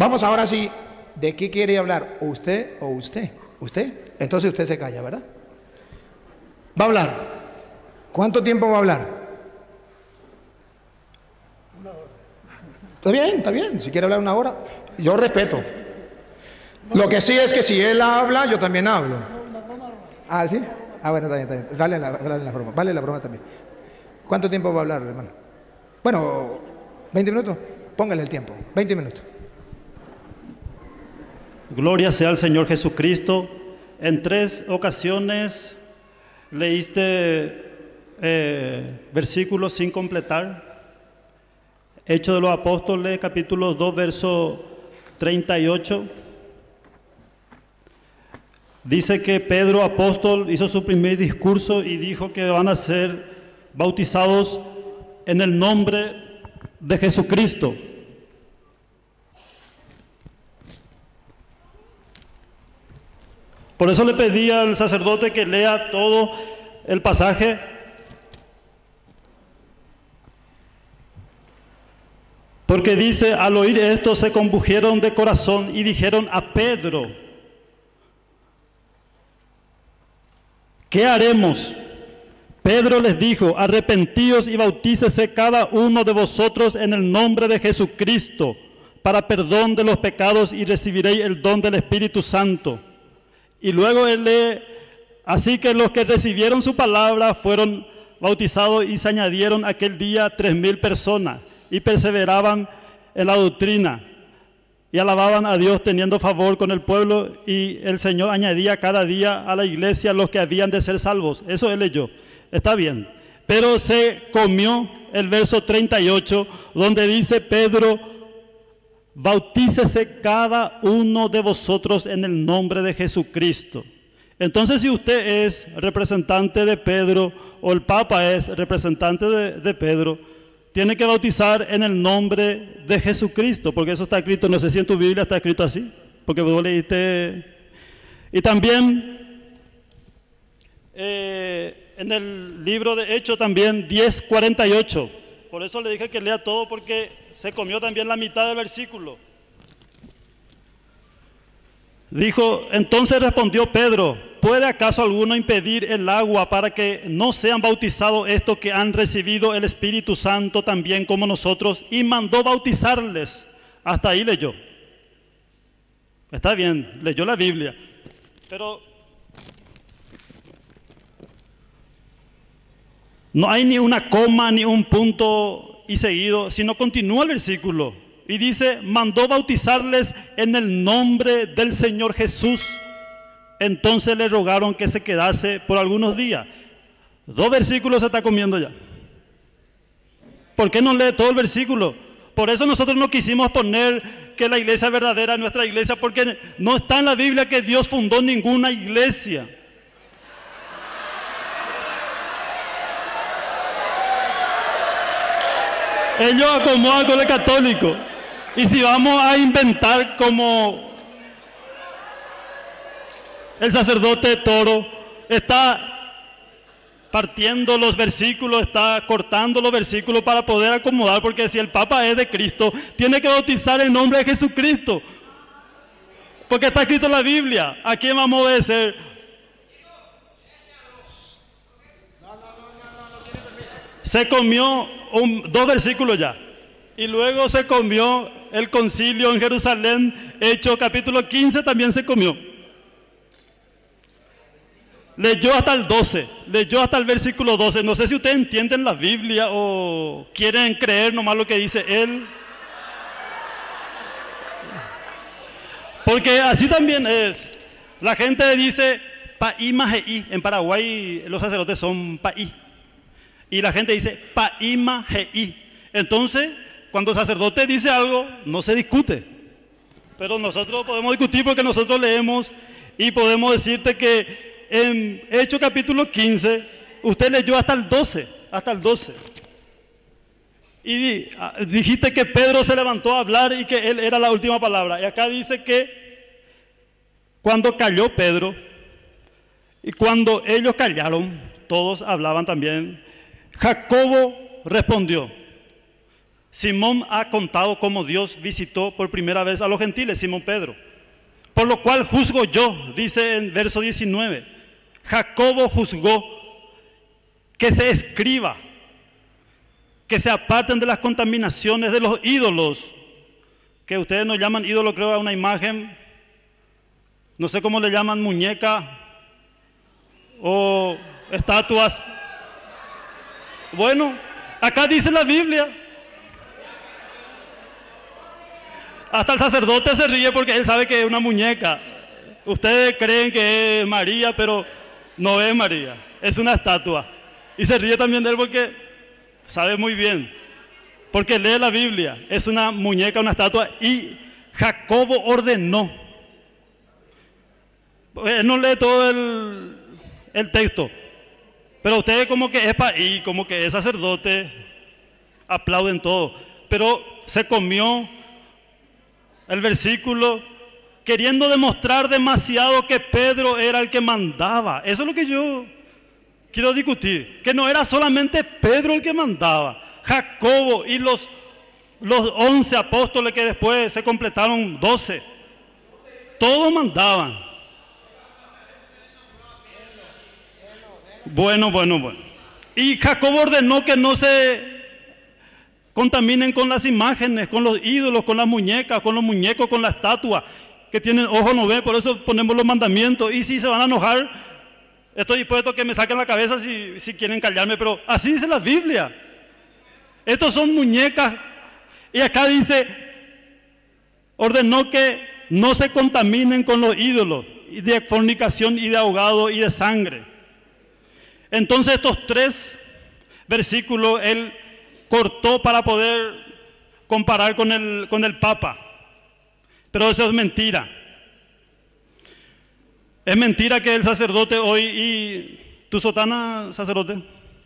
Vamos ahora sí, ¿de qué quiere hablar? ¿Usted o usted? ¿Usted? Entonces usted se calla, ¿verdad? Va a hablar. ¿Cuánto tiempo va a hablar? Está bien. Si quiere hablar una hora, yo respeto. Lo que sí es que si él habla, yo también hablo. Ah, ¿sí? Ah, bueno, está bien. Vale la broma también. ¿Cuánto tiempo va a hablar, hermano? Bueno, 20 minutos. Póngale el tiempo, 20 minutos. Gloria sea al Señor Jesucristo. En 3 ocasiones leíste versículos sin completar. Hechos de los Apóstoles, capítulo 2, verso 38. Dice que Pedro, apóstol, hizo su primer discurso y dijo que van a ser bautizados en el nombre de Jesucristo. Por eso le pedí al sacerdote que lea todo el pasaje. Porque dice, al oír esto se compungieron de corazón y dijeron a Pedro, ¿qué haremos? Pedro les dijo, arrepentíos y bautícese cada uno de vosotros en el nombre de Jesucristo para perdón de los pecados y recibiréis el don del Espíritu Santo. Y luego él lee, así que los que recibieron su palabra fueron bautizados y se añadieron aquel día 3,000 personas y perseveraban en la doctrina y alababan a Dios teniendo favor con el pueblo, y el Señor añadía cada día a la iglesia los que habían de ser salvos. Eso él leyó, está bien. Pero se comió el verso 38, donde dice Pedro, bautícese cada uno de vosotros en el nombre de Jesucristo. Entonces, si usted es representante de Pedro o el Papa es representante de Pedro, tiene que bautizar en el nombre de Jesucristo, porque eso está escrito, no sé si en tu Biblia está escrito así, porque vos leíste. Y también en el libro de Hechos también 10:48, por eso le dije que lea todo, porque se comió también la mitad del versículo. Dijo, entonces respondió Pedro, ¿puede acaso alguno impedir el agua para que no sean bautizados estos que han recibido el Espíritu Santo también como nosotros? Y mandó bautizarles. Hasta ahí leyó. Está bien, leyó la Biblia. Pero no hay ni una coma ni un punto y seguido, sino continúa el versículo. Y dice, mandó bautizarles en el nombre del Señor Jesús. Entonces le rogaron que se quedase por algunos días. 2 versículos se está comiendo ya. ¿Por qué no lee todo el versículo? Por eso nosotros no quisimos poner que la iglesia verdadera es nuestra iglesia, porque no está en la Biblia que Dios fundó ninguna iglesia. Ellos acomodan con el católico. Y si vamos a inventar como el sacerdote Toro está partiendo los versículos, está cortando los versículos para poder acomodar, porque si el Papa es de Cristo, tiene que bautizar en nombre de Jesucristo, porque está escrito en la Biblia. ¿A quién vamos a obedecer? Se comió 2 versículos ya. Y luego se comió el concilio en Jerusalén, Hechos capítulo 15 también se comió. Leyó hasta el 12, leyó hasta el versículo 12. No sé si ustedes entienden la Biblia o quieren creer nomás lo que dice él. Porque así también es. La gente dice paí majeí. En Paraguay los sacerdotes son paí. Y la gente dice paí majeí. Entonces, cuando el sacerdote dice algo, no se discute. Pero nosotros podemos discutir porque nosotros leemos y podemos decirte que en Hechos capítulo 15, usted leyó hasta el 12, hasta el 12. Y dijiste que Pedro se levantó a hablar y que él era la última palabra. Y acá dice que cuando calló Pedro y cuando ellos callaron, todos hablaban también. Jacobo respondió. Simón ha contado cómo Dios visitó por primera vez a los gentiles, Simón Pedro. Por lo cual juzgo yo, dice en verso 19, Jacobo juzgó que se escriba, que se aparten de las contaminaciones de los ídolos, que ustedes no llaman ídolo, creo, a una imagen, no sé cómo le llaman, muñeca o estatuas. Bueno, acá dice la Biblia. Hasta el sacerdote se ríe porque él sabe que es una muñeca. Ustedes creen que es María, pero no es María, es una estatua. Y se ríe también de él porque sabe muy bien, porque lee la Biblia, es una muñeca, una estatua. Y Jacobo ordenó. Él no lee todo el texto, pero ustedes como que es país, como que es sacerdote, aplauden todo. Pero se comió el versículo queriendo demostrar demasiado que Pedro era el que mandaba. Eso es lo que yo quiero discutir, que no era solamente Pedro el que mandaba, Jacobo y los 11 apóstoles que después se completaron 12, todos mandaban. Bueno. Y Jacobo ordenó que no se contaminen con las imágenes, con los ídolos, con las muñecas, con los muñecos, con la estatua, que tienen ojos no ven, por eso ponemos los mandamientos. Y si se van a enojar, estoy dispuesto a que me saquen la cabeza si quieren callarme, pero así dice la Biblia. Estos son muñecas. Y acá dice, ordenó que no se contaminen con los ídolos, de fornicación y de ahogado y de sangre. Entonces estos 3 versículos él cortó para poder comparar con el Papa. Pero eso es mentira. Es mentira que el sacerdote hoy, y tu sotana, sacerdote.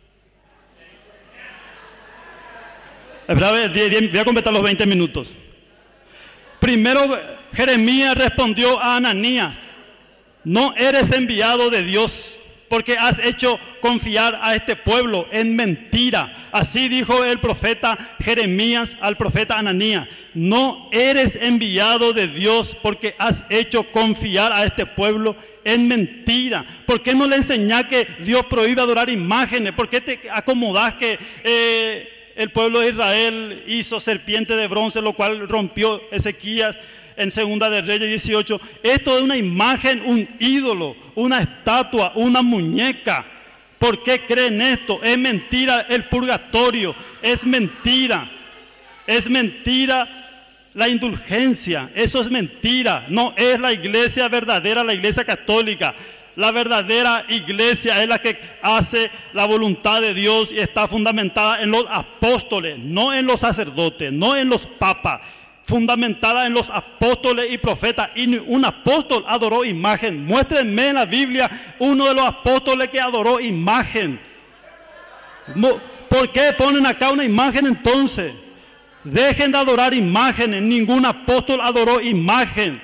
Espera, voy a completar los 20 minutos. Primero Jeremías respondió a Ananías: no eres enviado de Dios, porque has hecho confiar a este pueblo en mentira. Así dijo el profeta Jeremías al profeta Ananías: no eres enviado de Dios porque has hecho confiar a este pueblo en mentira. ¿Por qué no le enseñás que Dios prohíbe adorar imágenes? ¿Por qué te acomodás que el pueblo de Israel hizo serpiente de bronce, lo cual rompió Ezequías en Segunda de Reyes 18? Esto es una imagen, un ídolo, una estatua, una muñeca. ¿Por qué creen esto? Es mentira el purgatorio, es mentira la indulgencia, eso es mentira. No es la iglesia verdadera, la iglesia católica. La verdadera iglesia es la que hace la voluntad de Dios y está fundamentada en los apóstoles, no en los sacerdotes, no en los papas. Fundamentada en los apóstoles y profetas. Y un apóstol adoró imagen. Muéstrenme en la Biblia uno de los apóstoles que adoró imagen. ¿Por qué ponen acá una imagen entonces? Dejen de adorar imágenes. Ningún apóstol adoró imagen.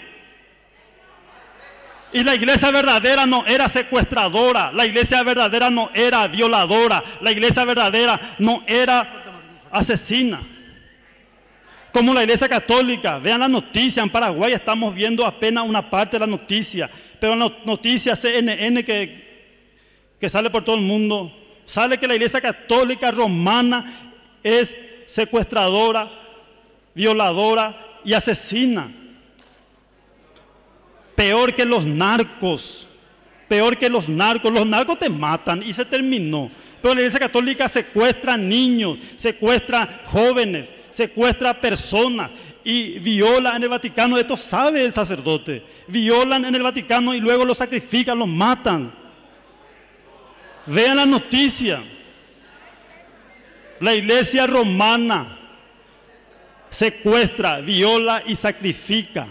Y la iglesia verdadera no era secuestradora. La iglesia verdadera no era violadora. La iglesia verdadera no era asesina. Como la iglesia católica. Vean la noticia, en Paraguay estamos viendo apenas una parte de la noticia, pero la noticia CNN que sale por todo el mundo, sale que la iglesia católica romana es secuestradora, violadora y asesina. Peor que los narcos, los narcos te matan y se terminó. Pero la iglesia católica secuestra niños, secuestra jóvenes, secuestra personas y viola en el Vaticano. Esto sabe el sacerdote. Violan en el Vaticano y luego los sacrifican, los matan. Vean la noticia. La iglesia romana secuestra, viola y sacrifica.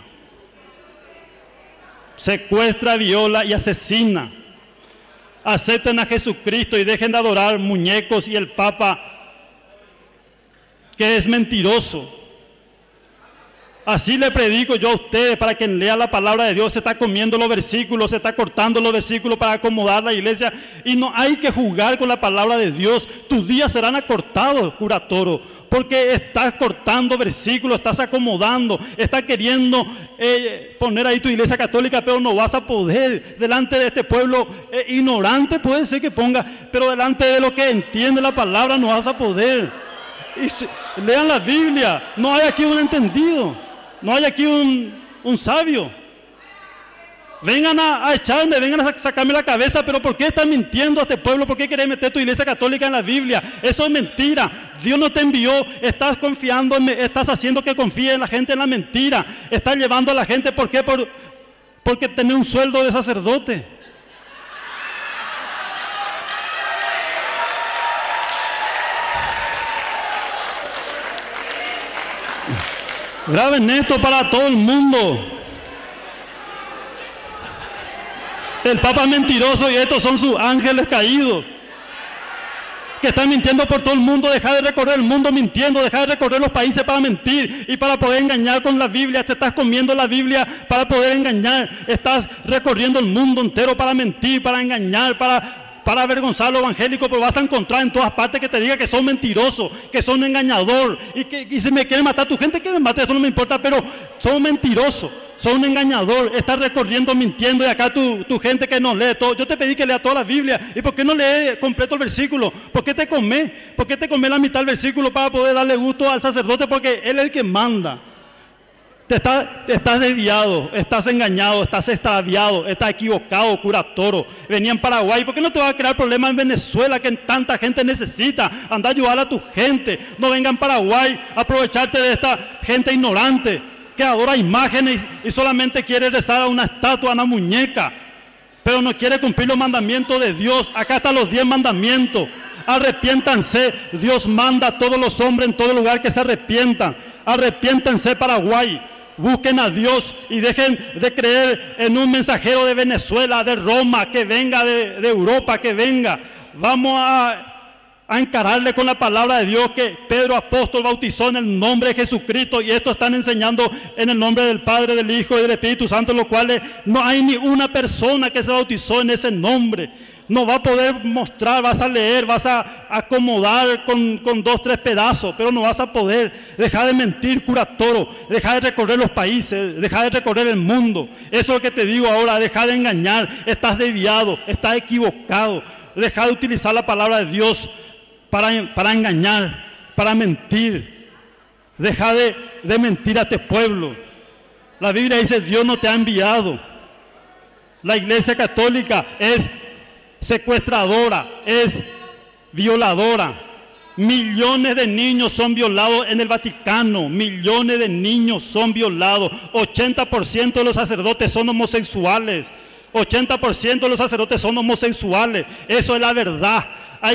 Secuestra, viola y asesina. Acepten a Jesucristo y dejen de adorar muñecos y el Papa, que es mentiroso. Así le predico yo a ustedes, para quien lea la palabra de Dios. Se está comiendo los versículos, se está cortando los versículos para acomodar la iglesia, y no hay que jugar con la palabra de Dios. Tus días serán acortados, cura Toro. porque estás cortando versículos, estás acomodando, estás queriendo poner ahí tu iglesia católica, pero no vas a poder. Delante de este pueblo ignorante puede ser que ponga, pero delante de lo que entiende la palabra no vas a poder. Lean la Biblia, no hay aquí un entendido, no hay aquí un sabio. Vengan a echarme, vengan a sacarme la cabeza, pero ¿por qué estás mintiendo a este pueblo? ¿Por qué querés meter tu iglesia católica en la Biblia? Eso es mentira. Dios no te envió, estás confiando, estás haciendo que confíe la gente en la mentira. Estás llevando a la gente, ¿por qué? Porque tenés un sueldo de sacerdote. Graben esto para todo el mundo. El Papa es mentiroso y estos son sus ángeles caídos, que están mintiendo por todo el mundo. Deja de recorrer el mundo mintiendo, deja de recorrer los países para mentir y para poder engañar con la Biblia. Te estás comiendo la Biblia para poder engañar. Estás recorriendo el mundo entero para mentir, para engañar, para avergonzar a lo evangélico, pero vas a encontrar en todas partes que te diga que son mentirosos, que son engañador, y si me quieren matar tu gente, que me mate, eso no me importa, pero son mentirosos, son engañador. Estás recorriendo mintiendo, y acá tu gente que no lee todo. Yo te pedí que lea toda la Biblia, y ¿por qué no lees completo el versículo? ¿Por qué te comes la mitad del versículo para poder darle gusto al sacerdote? Porque él es el que manda. Estás desviado, estás engañado, estás extraviado, estás equivocado, cura toro. Venía en Paraguay, ¿por qué no te va a crear problemas en Venezuela, que tanta gente necesita? Anda a ayudar a tu gente. No venga en Paraguay a aprovecharte de esta gente ignorante que adora imágenes y solamente quiere rezar a una estatua, a una muñeca, pero no quiere cumplir los mandamientos de Dios. Acá están los 10 mandamientos. Arrepiéntanse. Dios manda a todos los hombres en todo lugar que se arrepientan. Arrepiéntense, Paraguay. Busquen a Dios y dejen de creer en un mensajero de Venezuela, de Roma, que venga de Europa, que venga. Vamos a encararle con la palabra de Dios, que Pedro apóstol bautizó en el nombre de Jesucristo, y esto están enseñando en el nombre del Padre, del Hijo y del Espíritu Santo, lo cual no hay ni una persona que se bautizó en ese nombre. No va a poder mostrar, vas a leer, vas a acomodar con 2, 3 pedazos, pero no vas a poder. Deja de mentir, cura toro. Deja de recorrer los países, deja de recorrer el mundo. Eso es lo que te digo ahora. Deja de engañar. Estás desviado, estás equivocado. Deja de utilizar la palabra de Dios para engañar, para mentir. Deja de mentir a este pueblo. La Biblia dice: Dios no te ha enviado. La iglesia católica es secuestradora, es violadora. Millones de niños son violados en el Vaticano. Millones de niños son violados. 80% de los sacerdotes son homosexuales. 80% de los sacerdotes son homosexuales. Eso es la verdad. Hay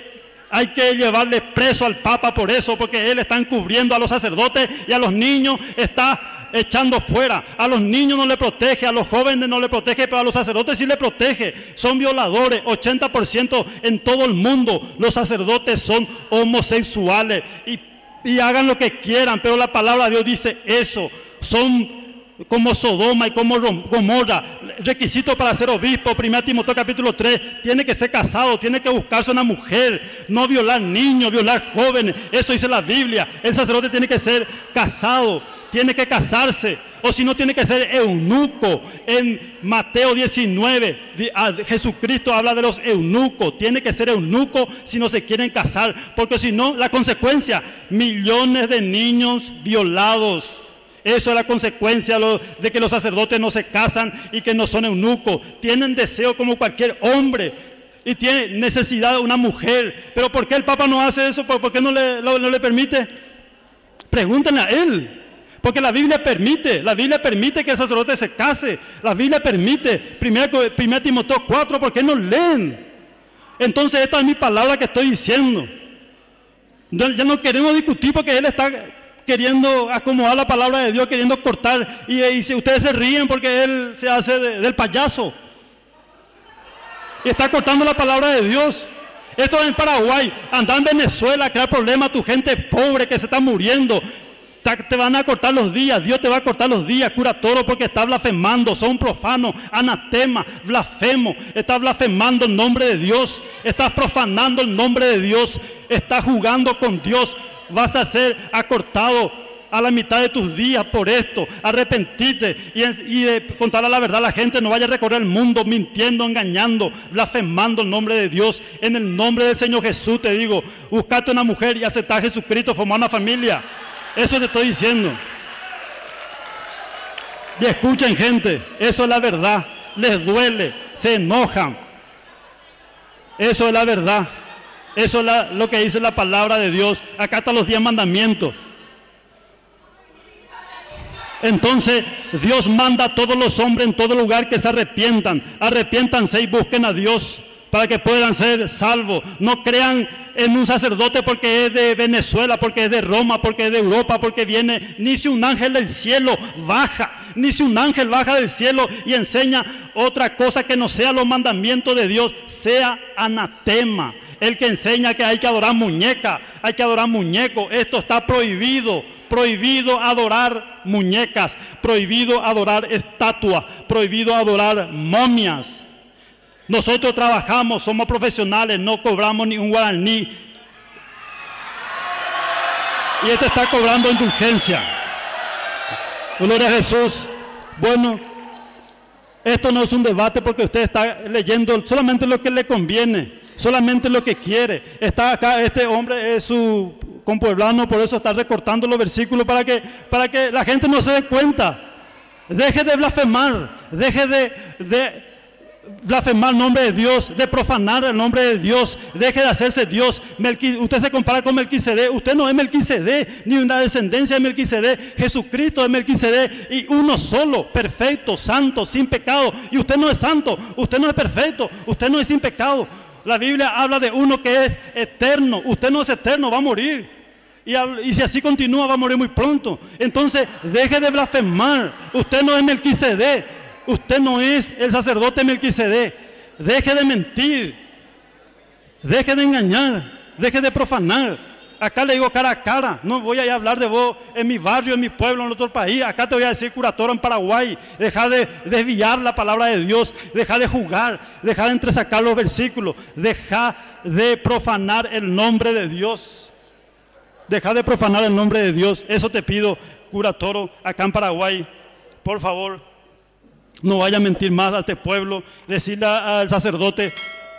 que llevarle preso al Papa por eso, porque él está encubriendo a los sacerdotes y a los niños está echando fuera. A los niños no le protege, a los jóvenes no le protege, pero a los sacerdotes sí le protege. Son violadores. 80% en todo el mundo los sacerdotes son homosexuales, y hagan lo que quieran, pero la palabra de Dios dice eso. Son como Sodoma y como Gomorra. Requisito para ser obispo, 1 Timoteo capítulo 3, tiene que ser casado, tiene que buscarse una mujer, no violar niños, violar jóvenes. Eso dice la Biblia. El sacerdote tiene que ser casado, tiene que casarse, o si no tiene que ser eunuco. En Mateo 19, Jesucristo habla de los eunucos. Tiene que ser eunuco si no se quieren casar, porque si no, la consecuencia, millones de niños violados. Eso es la consecuencia de que los sacerdotes no se casan y que no son eunucos. Tienen deseo como cualquier hombre y tienen necesidad de una mujer. Pero ¿por qué el Papa no hace eso? ¿Por qué no le permite? Pregúntenle a él. Porque la Biblia permite que el sacerdote se case. La Biblia permite. 1 Timoteo 4, ¿por qué no leen? Entonces esta es mi palabra que estoy diciendo. Ya no queremos discutir, porque él está queriendo acomodar la palabra de Dios, queriendo cortar, y si ustedes se ríen porque él se hace del payaso y está cortando la palabra de Dios. Esto es en Paraguay. Anda en Venezuela a crear problemas a tu gente pobre que se está muriendo. Te van a cortar los días, Dios te va a cortar los días, cura toro, porque está blasfemando. Son profanos, anatema, blasfemo. Estás blasfemando el nombre de Dios, estás profanando el nombre de Dios, estás jugando con Dios. vas a ser acortado a la mitad de tus días por esto. Arrepentirte y contar la verdad a la gente. No vaya a recorrer el mundo mintiendo, engañando, blasfemando el nombre de Dios. En el nombre del Señor Jesús te digo, buscate una mujer y aceptar a Jesucristo, formar una familia. Eso te estoy diciendo. Y escuchen, gente, eso es la verdad. Les duele, se enojan. Eso es la verdad. Eso es lo que dice la palabra de Dios. Acá están los 10 mandamientos. Entonces Dios manda a todos los hombres en todo lugar que se arrepientan. Arrepiéntanse y busquen a Dios para que puedan ser salvos. No crean en un sacerdote porque es de Venezuela, porque es de Roma, porque es de Europa, porque viene. Ni si un ángel del cielo baja, ni si un ángel baja del cielo y enseña otra cosa que no sea los mandamientos de Dios, sea anatema. El que enseña que hay que adorar muñeca, hay que adorar muñeco, esto está prohibido. Prohibido adorar muñecas, prohibido adorar estatuas, prohibido adorar momias. Nosotros trabajamos, somos profesionales, no cobramos ni un guaraní. Y este está cobrando indulgencia. Gloria a Jesús. Bueno, esto no es un debate porque usted está leyendo solamente lo que le conviene, solamente lo que quiere. Está acá, este hombre es su compueblano, por eso está recortando los versículos para que la gente no se dé cuenta. Deje de blasfemar, deje de blasfemar el nombre de Dios, de profanar el nombre de Dios, deje de hacerse Dios. Usted se compara con Melquisedec, usted no es Melquisedec, ni una descendencia de Melquisedec. Jesucristo es Melquisedec y uno solo, perfecto, santo, sin pecado. Y usted no es santo, usted no es perfecto, usted no es sin pecado. La Biblia habla de uno que es eterno. Usted no es eterno, va a morir. Y si así continúa, va a morir muy pronto. Entonces, deje de blasfemar. Usted no es Melquisedec. Usted no es el sacerdote Melquisedec. Deje de mentir. Deje de engañar. Deje de profanar. Acá le digo cara a cara. No voy a hablar de vos en mi barrio, en mi pueblo, en otro país. Acá te voy a decir curatoro en Paraguay. Deja de desviar la palabra de Dios. Deja de jugar. Deja de entresacar los versículos. Deja de profanar el nombre de Dios. Deja de profanar el nombre de Dios. Eso te pido, curatoro, acá en Paraguay. Por favor, no vaya a mentir más a este pueblo. Decirle al sacerdote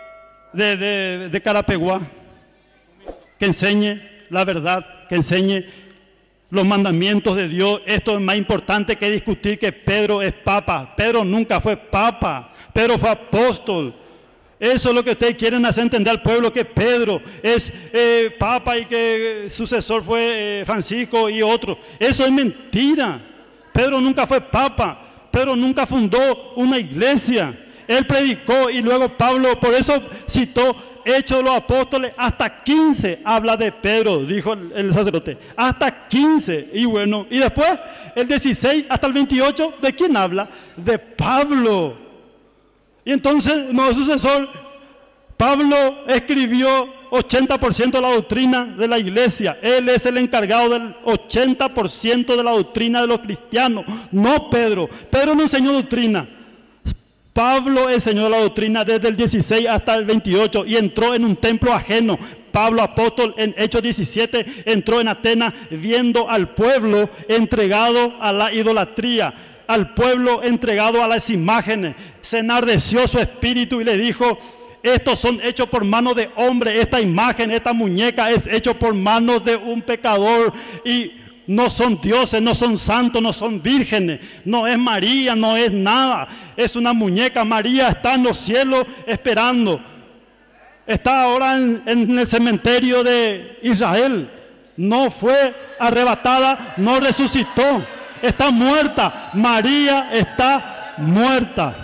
de Carapeguá que enseñe la verdad, que enseñe los mandamientos de Dios. Esto es más importante que discutir que Pedro es papa. Pedro nunca fue papa, Pedro fue apóstol. Eso es lo que ustedes quieren hacer entender al pueblo, que Pedro es papa y que sucesor fue Francisco y otro. Eso es mentira. Pedro nunca fue papa, Pedro nunca fundó una iglesia. Él predicó y luego Pablo, por eso citó Hechos de los Apóstoles, hasta 15 habla de Pedro, dijo el sacerdote, hasta 15, y bueno, y después el 16 hasta el 28, ¿de quién habla? De Pablo. Y entonces, no, sucesor, Pablo escribió 80% de la doctrina de la iglesia. Él es el encargado del 80% de la doctrina de los cristianos, no Pedro. Pedro no enseñó doctrina. Pablo enseñó la doctrina desde el 16 hasta el 28 y entró en un templo ajeno. Pablo apóstol en Hechos 17 entró en Atenas viendo al pueblo entregado a la idolatría, al pueblo entregado a las imágenes. Se enardeció su espíritu y le dijo: estos son hechos por manos de hombre, esta imagen, esta muñeca es hecho por manos de un pecador y no son dioses, no son santos, no son vírgenes, no es María, no es nada, es una muñeca. María está en los cielos esperando, está ahora en el cementerio de Israel, no fue arrebatada, no resucitó, está muerta. María está muerta.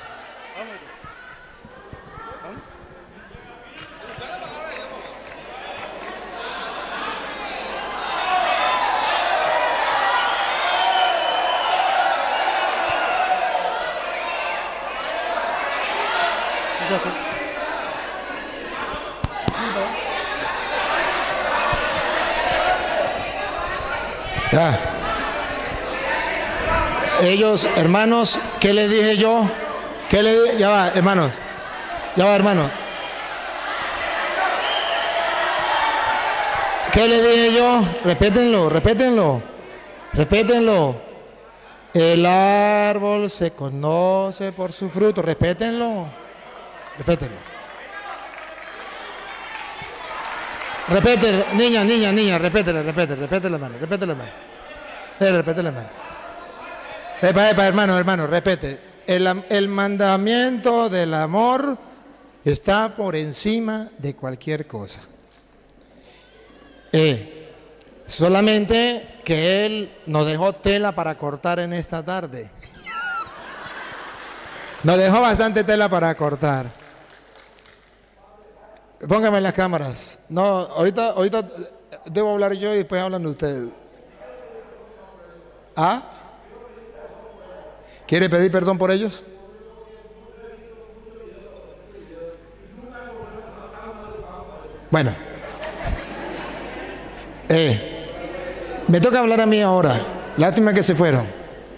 Ya. Ellos, hermanos, ¿qué les dije yo? ¿Qué le dije? Ya va, hermanos. Ya va, hermanos. ¿Qué le dije yo? Repétenlo, repétenlo, repétenlo. El árbol se conoce por su fruto. Repétenlo, repétenlo. Repete, niña, repétele, repete la mano. Repete la mano. Hermano, repete. El mandamiento del amor está por encima de cualquier cosa. Solamente que Él nos dejó tela para cortar en esta tarde. Nos dejó bastante tela para cortar. Póngame las cámaras. No, ahorita debo hablar yo y después hablan ustedes. ¿Ah? ¿Quiere pedir perdón por ellos? Bueno. Me toca hablar a mí ahora. Lástima que se fueron.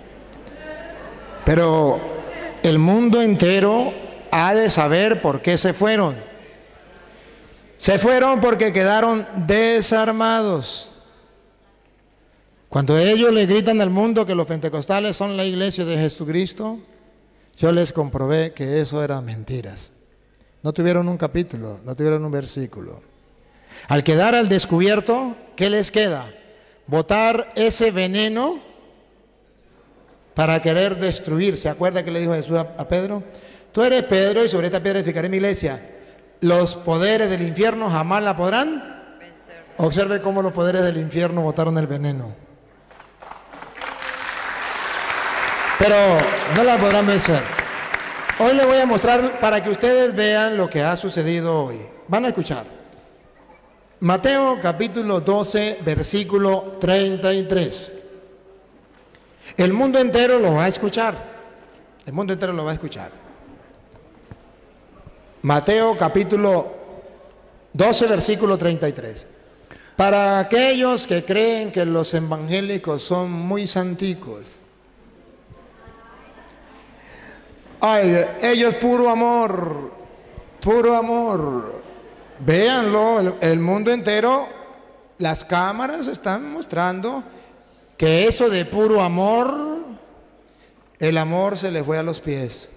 Pero el mundo entero ha de saber por qué se fueron. Se fueron porque quedaron desarmados. Cuando ellos le gritan al mundo que los pentecostales son la iglesia de Jesucristo, yo les comprobé que eso eran mentiras. No tuvieron un capítulo, no tuvieron un versículo. Al quedar al descubierto, ¿qué les queda? Botar ese veneno para querer destruir. ¿Se acuerda que le dijo Jesús a Pedro? Tú eres Pedro y sobre esta piedra edificaré mi iglesia. Los poderes del infierno jamás la podrán vencer. Observe cómo los poderes del infierno botaron el veneno. Pero no la podrán vencer. Hoy les voy a mostrar para que ustedes vean lo que ha sucedido hoy. Van a escuchar. Mateo capítulo 12, versículo 33. El mundo entero lo va a escuchar. El mundo entero lo va a escuchar. Mateo capítulo 12, versículo 33. Para aquellos que creen que los evangélicos son muy santicos. Ay, ellos puro amor, puro amor. Véanlo, el mundo entero, las cámaras están mostrando que eso de puro amor, el amor se le fue a los pies.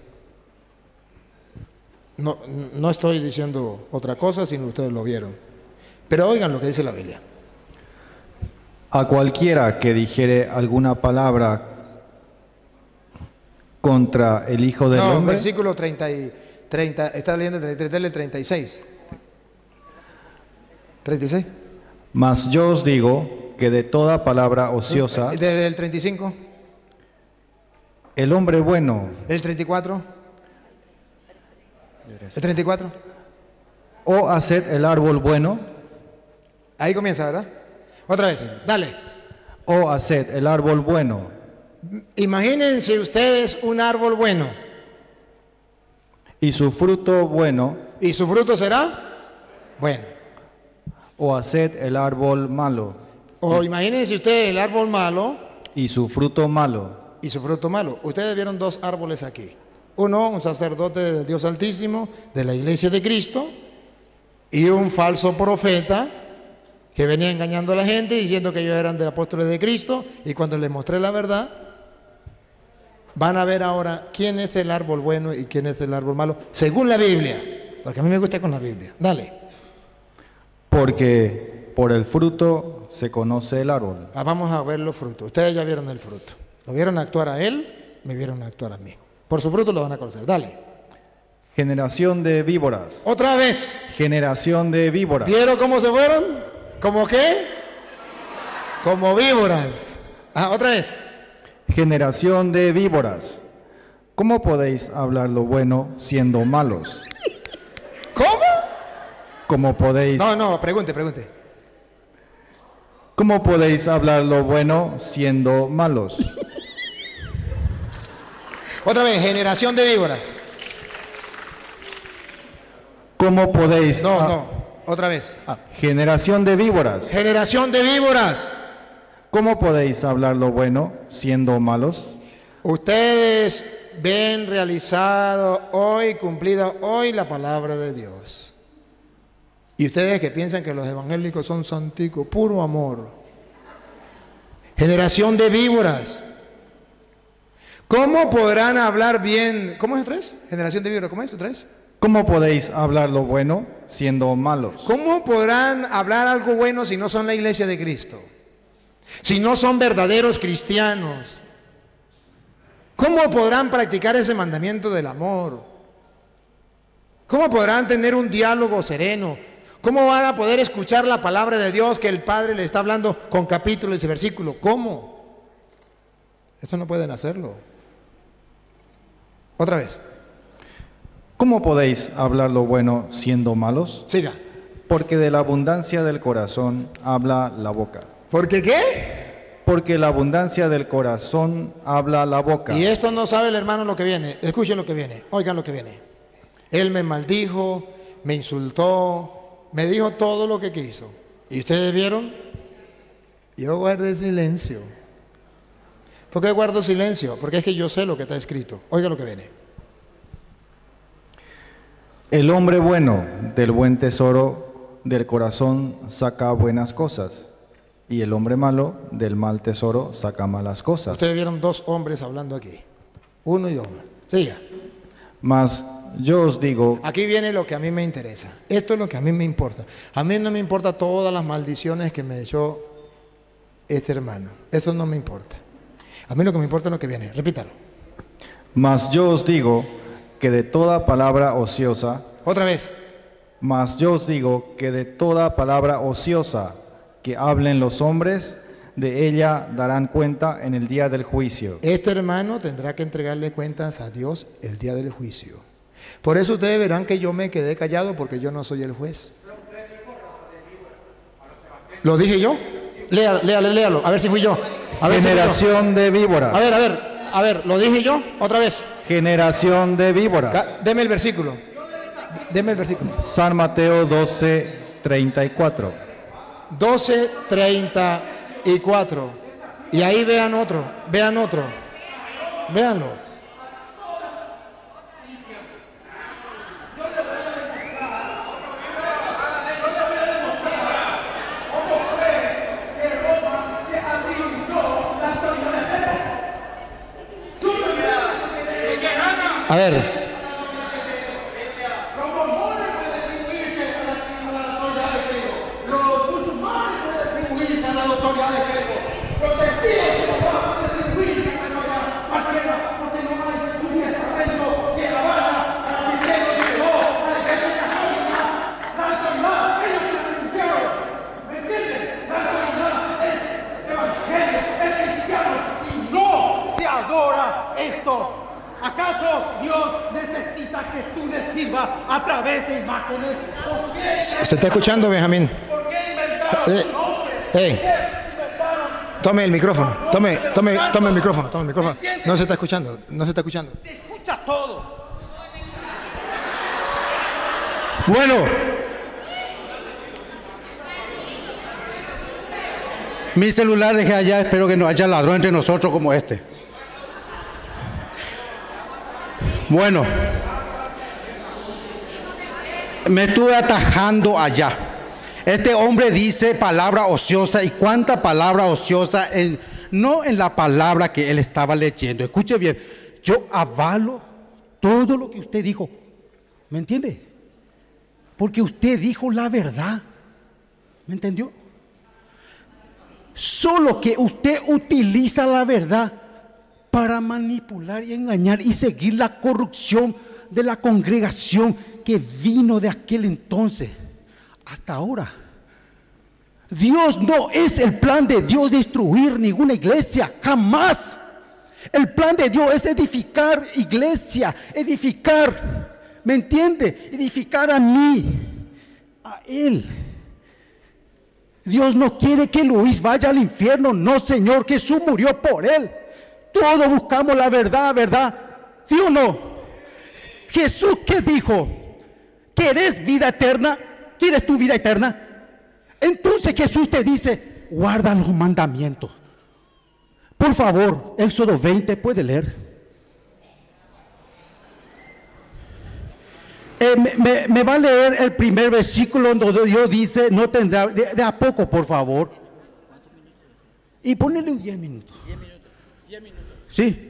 No estoy diciendo otra cosa, sino ustedes lo vieron. Pero oigan lo que dice la Biblia. A cualquiera que dijere alguna palabra contra el Hijo del Hombre. Versículo 30, está leyendo el 33, del 36. 36. Mas yo os digo que de toda palabra ociosa. Desde el 35. El hombre bueno. El 34. El 34. O haced el árbol bueno. Ahí comienza, ¿verdad? Otra vez, dale. O haced el árbol bueno. Imagínense ustedes un árbol bueno. Y su fruto bueno. ¿Y su fruto será? Bueno. O haced el árbol malo. O imagínense ustedes el árbol malo. Y su fruto malo. Y su fruto malo. Ustedes vieron dos árboles aquí. Uno, un sacerdote del Dios Altísimo, de la Iglesia de Cristo, y un falso profeta que venía engañando a la gente diciendo que ellos eran de apóstoles de Cristo, y cuando les mostré la verdad, van a ver ahora quién es el árbol bueno y quién es el árbol malo, según la Biblia, porque a mí me gusta con la Biblia. Dale. Porque por el fruto se conoce el árbol. Vamos a ver los frutos. Ustedes ya vieron el fruto. Lo vieron actuar a él, me vieron actuar a mí. Por su fruto lo van a conocer. Dale. Generación de víboras. Otra vez. Generación de víboras. ¿Vieron cómo se fueron? ¿Cómo qué? Como víboras. Otra vez. Generación de víboras. ¿Cómo podéis hablar lo bueno siendo malos? ¿Cómo? ¿Cómo podéis? No, pregunte. ¿Cómo podéis hablar lo bueno siendo malos? Otra vez, generación de víboras. ¿Cómo podéis? Otra vez. Generación de víboras. Generación de víboras. ¿Cómo podéis hablar lo bueno siendo malos? Ustedes ven realizado hoy, cumplida hoy la palabra de Dios. Y ustedes que piensan que los evangélicos son santicos, puro amor. Generación de víboras. ¿Cómo podrán hablar bien? ¿Cómo es otra vez? Generación de víboras, ¿cómo es otra vez? ¿Cómo podéis hablar lo bueno siendo malos? ¿Cómo podrán hablar algo bueno si no son la iglesia de Cristo? Si no son verdaderos cristianos. ¿Cómo podrán practicar ese mandamiento del amor? ¿Cómo podrán tener un diálogo sereno? ¿Cómo van a poder escuchar la palabra de Dios que el Padre le está hablando con capítulos y versículos? ¿Cómo? Eso no pueden hacerlo. Otra vez. ¿Cómo podéis hablar lo bueno siendo malos? Siga. Porque de la abundancia del corazón habla la boca. ¿Por qué qué? Porque la abundancia del corazón habla la boca. Y esto no sabe el hermano lo que viene. Escuchen lo que viene. Oigan lo que viene. Él me maldijo, me insultó, me dijo todo lo que quiso. ¿Y ustedes vieron? Yo guardé silencio. ¿Por qué guardo silencio? Porque es que yo sé lo que está escrito. Oiga lo que viene. El hombre bueno del buen tesoro del corazón saca buenas cosas, y el hombre malo del mal tesoro saca malas cosas. Ustedes vieron dos hombres hablando aquí. Uno y uno. Siga. Mas yo os digo... Aquí viene lo que a mí me interesa. Esto es lo que a mí me importa. A mí no me importa todas las maldiciones que me echó este hermano. Eso no me importa. A mí lo que me importa es lo que viene. Repítalo. Mas yo os digo que de toda palabra ociosa... Otra vez. Mas yo os digo que de toda palabra ociosa que hablen los hombres, de ella darán cuenta en el día del juicio. Este hermano tendrá que entregarle cuentas a Dios el día del juicio. Por eso ustedes verán que yo me quedé callado, porque yo no soy el juez. ¿Lo dije yo? Léalo, a ver si fui yo. A ver Generación de víboras. A ver, ¿lo dije yo? Otra vez. Generación de víboras. Deme el versículo. Deme el versículo. San Mateo 12:34. 12:34. Y ahí vean otro. Véanlo. A ver. ¿Acaso Dios necesita que tú le sirvas a través de imágenes? ¿Se está escuchando, Benjamín? ¿Por qué inventaron nombres? Tome el micrófono. Tome el micrófono. No se está escuchando. Se escucha todo. Bueno, mi celular dejé allá, espero que no haya ladrón entre nosotros como este. Bueno, me estuve atajando allá. Este hombre dice palabra ociosa, y cuánta palabra ociosa, no en la palabra que él estaba leyendo. Escuche bien, yo avalo todo lo que usted dijo, ¿me entiende? Porque usted dijo la verdad, ¿me entendió? Solo que usted utiliza la verdad para manipular y engañar y seguir la corrupción de la congregación que vino de aquel entonces hasta ahora. Dios no es el plan de Dios destruir ninguna iglesia, jamás. El plan de Dios es edificar iglesia, edificar, ¿me entiende? Edificar a mí, a Él. Dios no quiere que Luis vaya al infierno, no, Señor. Jesús murió por él. Todos buscamos la verdad, ¿sí o no? Jesús, ¿qué dijo? ¿Quieres vida eterna? ¿Quieres tu vida eterna? Entonces Jesús te dice, guarda los mandamientos. Por favor, Éxodo 20, puede leer. Me va a leer el primer versículo donde Dios dice, no tendrá, de a poco, por favor. Y ponele un 10 minutos. 10 minutos. Sí.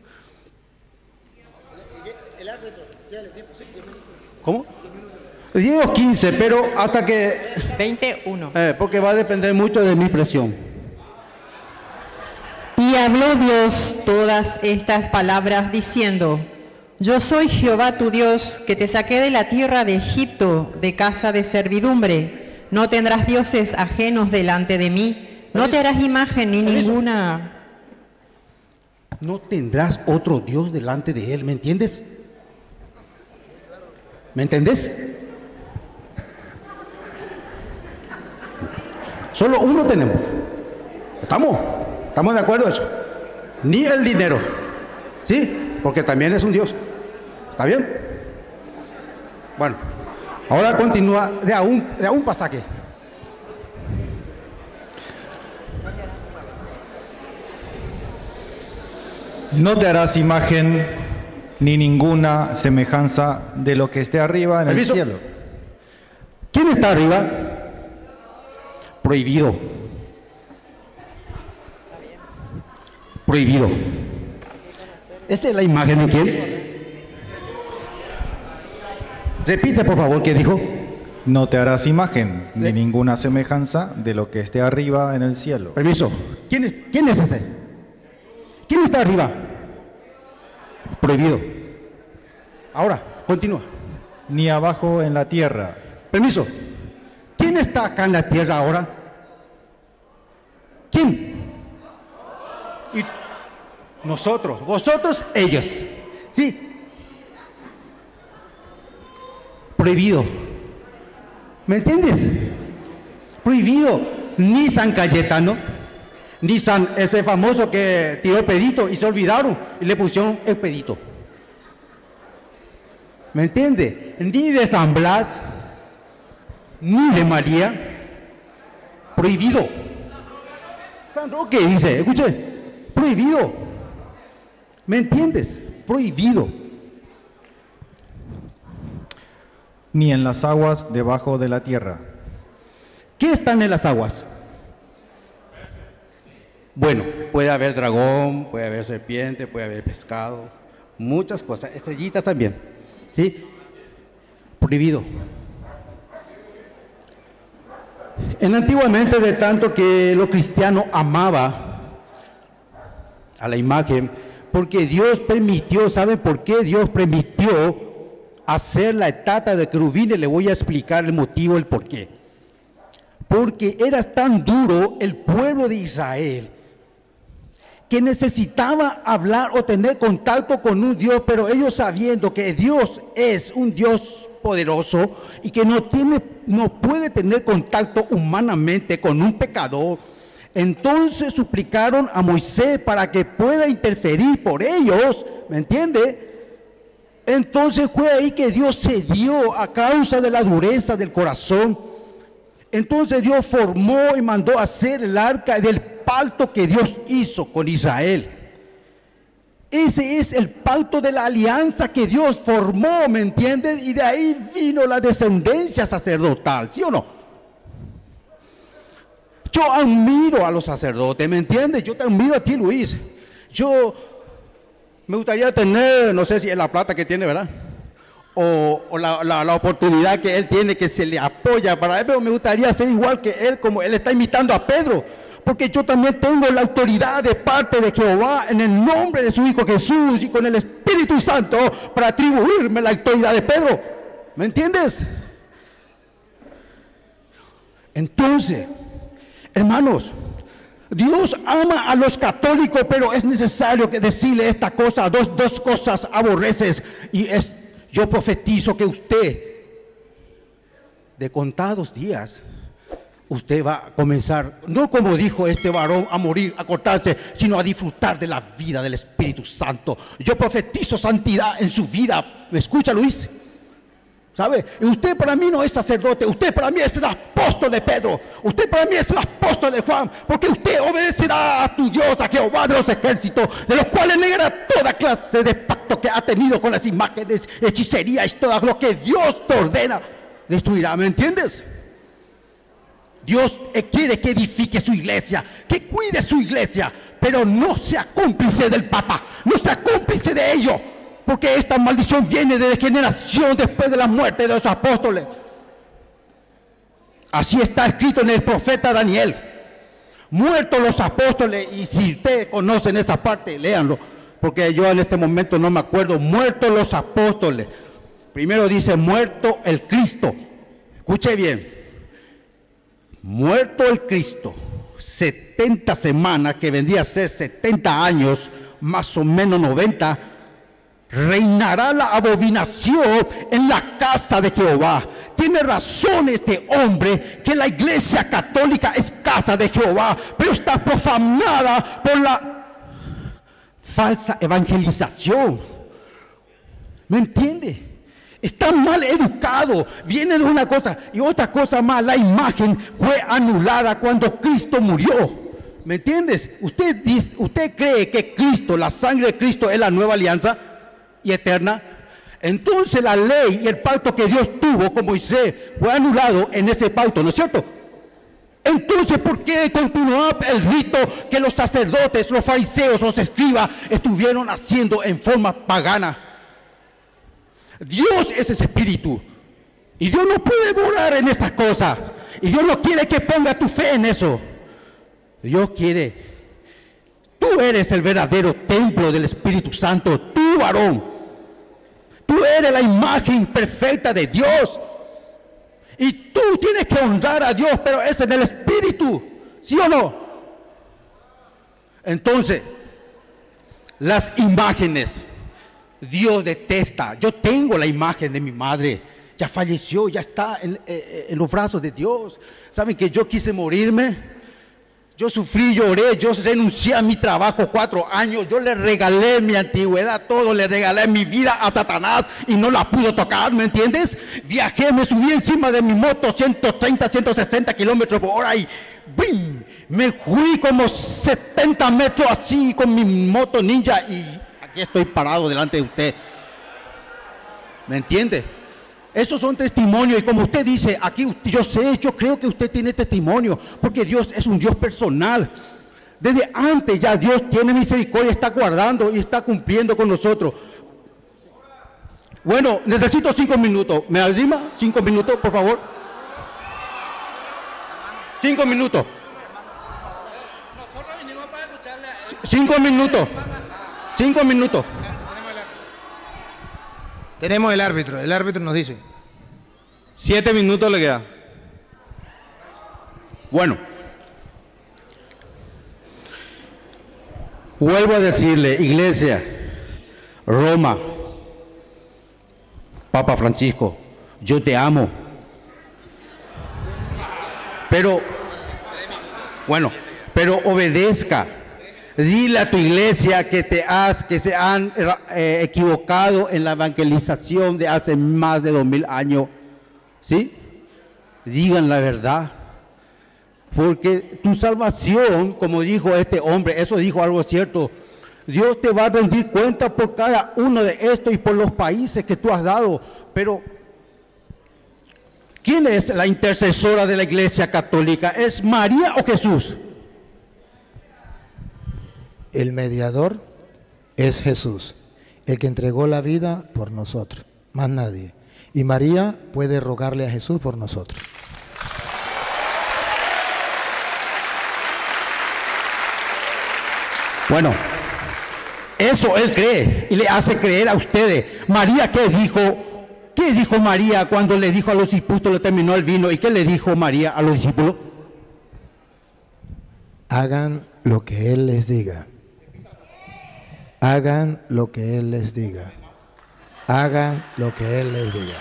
¿Cómo? 10 o 15, pero hasta que... 21. Porque va a depender mucho de mi presión. Y habló Dios todas estas palabras diciendo: Yo soy Jehová tu Dios, que te saqué de la tierra de Egipto, de casa de servidumbre. No tendrás dioses ajenos delante de mí. No te harás imagen ni ninguna. No tendrás otro Dios delante de él, ¿me entiendes? ¿Me entendés? Solo uno tenemos. ¿Estamos de acuerdo en eso? Ni el dinero, ¿sí? Porque también es un Dios. ¿Está bien? Bueno, ahora continúa de a un pasaje. No te harás imagen ni ninguna semejanza de lo que esté arriba en el ¿Permiso? cielo. ¿Quién está arriba? Prohibido. Prohibido. ¿Esta es la imagen de quién? Repite, por favor, ¿qué dijo? No te harás imagen ni ninguna semejanza de lo que esté arriba en el cielo. Permiso. ¿Quién es ese? ¿Quién está arriba? Prohibido. Ahora, continúa. Ni abajo en la tierra. Permiso. ¿Quién está acá en la tierra ahora? ¿Quién? Y nosotros, vosotros, ellos. ¿Sí? Prohibido. ¿Me entiendes? Prohibido. Ni San Cayetano, ni San ese famoso que tiró el pedito y se olvidaron y le pusieron el pedito. ¿Me entiende? Ni de San Blas, ni de María. Prohibido. San Roque dice, escuche, prohibido. ¿Me entiendes? Prohibido. Ni en las aguas debajo de la tierra. ¿Qué están en las aguas? Bueno, puede haber dragón, puede haber serpiente, puede haber pescado, muchas cosas, estrellitas también, ¿sí? Prohibido. Antiguamente, de tanto que los cristianos amaban a la imagen, porque Dios permitió, ¿saben por qué Dios permitió hacer la estatua de querubines? Le voy a explicar el motivo, el por qué. Porque era tan duro el pueblo de Israel que necesitaba hablar o tener contacto con un Dios, pero ellos sabiendo que Dios es un Dios poderoso y que no puede tener contacto humanamente con un pecador, entonces suplicaron a Moisés para que pueda interferir por ellos, ¿me entiende? Entonces fue ahí que Dios cedió a causa de la dureza del corazón. Entonces Dios formó y mandó hacer el arca del pacto que Dios hizo con Israel. Ese es el pacto de la alianza que Dios formó, ¿me entiendes? Y de ahí vino la descendencia sacerdotal, ¿sí o no? Yo admiro a los sacerdotes, ¿me entiendes? Yo te admiro a ti, Luis. Yo me gustaría tener, no sé si es la plata que tiene, ¿verdad? O la oportunidad que él tiene, que se le apoya para él, pero me gustaría ser igual que él, como él está imitando a Pedro, porque yo también tengo la autoridad de parte de Jehová en el nombre de su Hijo Jesús y con el Espíritu Santo para atribuirme la autoridad de Pedro, ¿me entiendes? Entonces, hermanos, Dios ama a los católicos, pero es necesario que decirle esta cosa, dos cosas aborreces, y yo profetizo que usted, de contados días, usted va a comenzar, no como dijo este varón, a morir, a cortarse, sino a disfrutar de la vida del Espíritu Santo. Yo profetizo santidad en su vida. ¿Me escucha, Luis? ¿Sabe? Y usted para mí no es sacerdote, usted para mí es el apóstol de Pedro, usted para mí es el apóstol de Juan, porque usted obedecerá a tu Dios, a Jehová de los ejércitos, de los cuales negará toda clase de pacto que ha tenido con las imágenes, hechicería y todo lo que Dios te ordena, destruirá, ¿me entiendes? Dios quiere que edifique su iglesia, que cuide su iglesia, pero no sea cómplice del Papa, no sea cómplice de ello. Porque esta maldición viene de generación después de la muerte de los apóstoles. Así está escrito en el profeta Daniel. Muertos los apóstoles, y si ustedes conocen esa parte, léanlo, porque yo en este momento no me acuerdo. Muertos los apóstoles. Primero dice, muerto el Cristo. Escuche bien. Muerto el Cristo. 70 semanas, que vendría a ser 70 años, más o menos 90, reinará la abominación en la casa de Jehová. Tiene razón este hombre que la iglesia católica es casa de Jehová, pero está profanada por la falsa evangelización. ¿Me entiende? Está mal educado, viene de una cosa y otra cosa más. La imagen fue anulada cuando Cristo murió. ¿Me entiendes? ¿Usted cree que Cristo, la sangre de Cristo, es la nueva alianza y eterna? Entonces la ley y el pacto que Dios tuvo con Moisés fue anulado en ese pacto, ¿no es cierto? Entonces, ¿por qué continuó el rito que los sacerdotes, los fariseos, los escribas estuvieron haciendo en forma pagana? Dios es ese espíritu y Dios no puede morar en esas cosas, y Dios no quiere que ponga tu fe en eso. Dios quiere, tú eres el verdadero templo del Espíritu Santo, tú varón, tú eres la imagen perfecta de Dios, y tú tienes que honrar a Dios, pero es en el Espíritu, ¿sí o no? Entonces, las imágenes, Dios detesta. Yo tengo la imagen de mi madre, ya falleció, ya está en los brazos de Dios. ¿Saben que yo quise morirme? Yo sufrí, lloré, yo renuncié a mi trabajo 4 años, yo le regalé mi antigüedad, todo, le regalé mi vida a Satanás y no la pudo tocar, ¿me entiendes? Viajé, me subí encima de mi moto 130, 160 kilómetros por hora y ¡bim! Me fui como 70 metros así con mi moto ninja y aquí estoy parado delante de usted. ¿Me entiende? Estos son testimonios, y como usted dice, aquí yo creo que usted tiene testimonio, porque Dios es un Dios personal. Desde antes ya Dios tiene misericordia, está guardando y está cumpliendo con nosotros. Bueno, necesito 5 minutos. ¿Me anima? 5 minutos, por favor. 5 minutos. 5 minutos. 5 minutos. Tenemos el árbitro nos dice. 7 minutos le queda. Bueno, vuelvo a decirle, iglesia, Roma, Papa Francisco, yo te amo. Pero obedezca. Dile a tu iglesia que se han equivocado en la evangelización de hace más de 2000 años. ¿Sí? Digan la verdad. Porque tu salvación, como dijo este hombre, eso dijo algo cierto. Dios te va a rendir cuenta por cada uno de estos y por los países que tú has dado. Pero, ¿quién es la intercesora de la iglesia católica? ¿Es María o Jesús? El mediador es Jesús, el que entregó la vida por nosotros, más nadie. Y María puede rogarle a Jesús por nosotros. Bueno, eso él cree y le hace creer a ustedes. María, ¿qué dijo? ¿Qué dijo María cuando le dijo a los discípulos, le terminó el vino? ¿Y qué le dijo María a los discípulos? Hagan lo que Él les diga. Hagan lo que Él les diga. Hagan lo que Él les diga.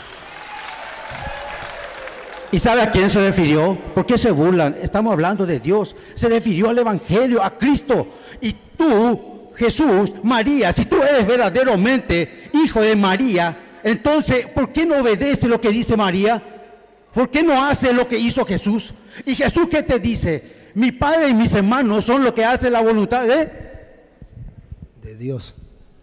¿Y sabe a quién se refirió? ¿Por qué se burlan? Estamos hablando de Dios. Se refirió al Evangelio, a Cristo. Y tú, Jesús, María, si tú eres verdaderamente hijo de María, Entonces, ¿por qué no obedece lo que dice María? ¿Por qué no hace lo que hizo Jesús? ¿Y Jesús qué te dice? Mi padre y mis hermanos son los que hacen la voluntad de Dios.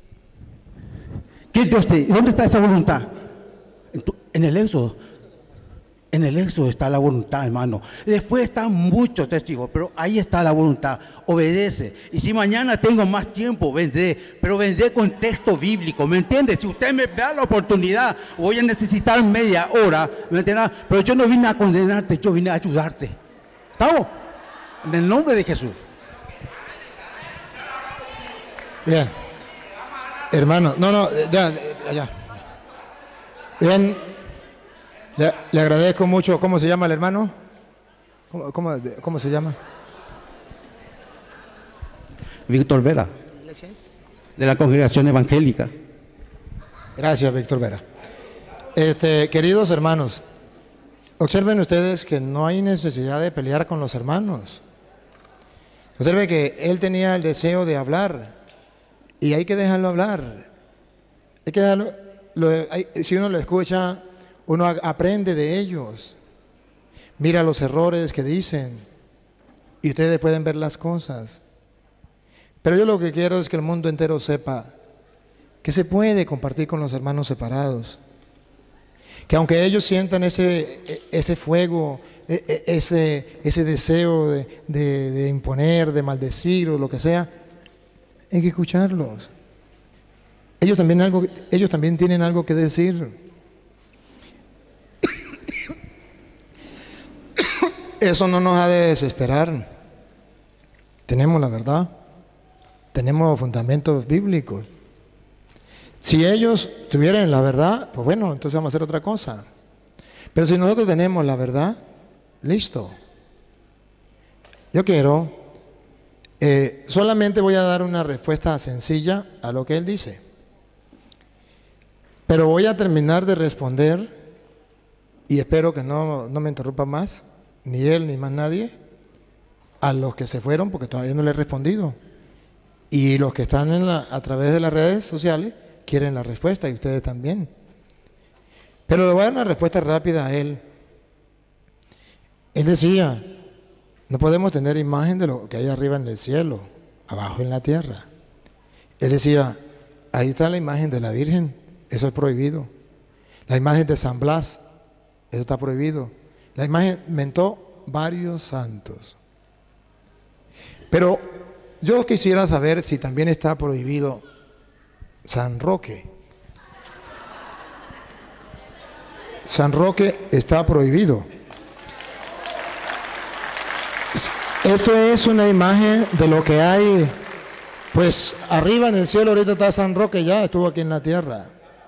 ¿Qué Dios te? ¿Dónde está esa voluntad? En el Éxodo. En el Éxodo está la voluntad, hermano. Después están muchos testigos, pero ahí está la voluntad. Obedece. Y si mañana tengo más tiempo, vendré. Pero vendré con texto bíblico, ¿me entiende? Si usted me da la oportunidad, voy a necesitar media hora, ¿me entiende? Pero yo no vine a condenarte, yo vine a ayudarte. ¿Estamos? En el nombre de Jesús. Bien. Hermano, ya. Bien. Le agradezco mucho. ¿Cómo se llama el hermano? ¿Cómo se llama? Víctor Vera, de la Congregación Evangélica. Gracias, Víctor Vera. Queridos hermanos, observen ustedes que no hay necesidad de pelear con los hermanos. Observen que él tenía el deseo de hablar y hay que dejarlo hablar. Hay que dejarlo, si uno lo escucha, uno aprende de ellos. Mira los errores que dicen y ustedes pueden ver las cosas. Pero yo lo que quiero es que el mundo entero sepa que se puede compartir con los hermanos separados. Que aunque ellos sientan ese fuego, ese deseo de imponer, de maldecir o lo que sea, hay que escucharlos. Ellos también tienen algo que decir. Eso no nos ha de desesperar. Tenemos la verdad. Tenemos fundamentos bíblicos. Si ellos tuvieran la verdad, pues bueno, entonces vamos a hacer otra cosa. Pero si nosotros tenemos la verdad, listo. Yo quiero, solamente voy a dar una respuesta sencilla a lo que él dice. Pero voy a terminar de responder y espero que no me interrumpa más, ni él ni más nadie, a los que se fueron porque todavía no le he respondido. Y los que están a través de las redes sociales quieren la respuesta y ustedes también. Pero le voy a dar una respuesta rápida a él. Él decía, no podemos tener imagen de lo que hay arriba en el cielo, abajo en la tierra. Él decía, ahí está la imagen de la Virgen, eso es prohibido. La imagen de San Blas, eso está prohibido. La imagen mentó varios santos. Pero yo quisiera saber si también está prohibido San Roque. San Roque está prohibido. Esto es una imagen de lo que hay, pues arriba en el cielo. Ahorita está San Roque, ya estuvo aquí en la tierra.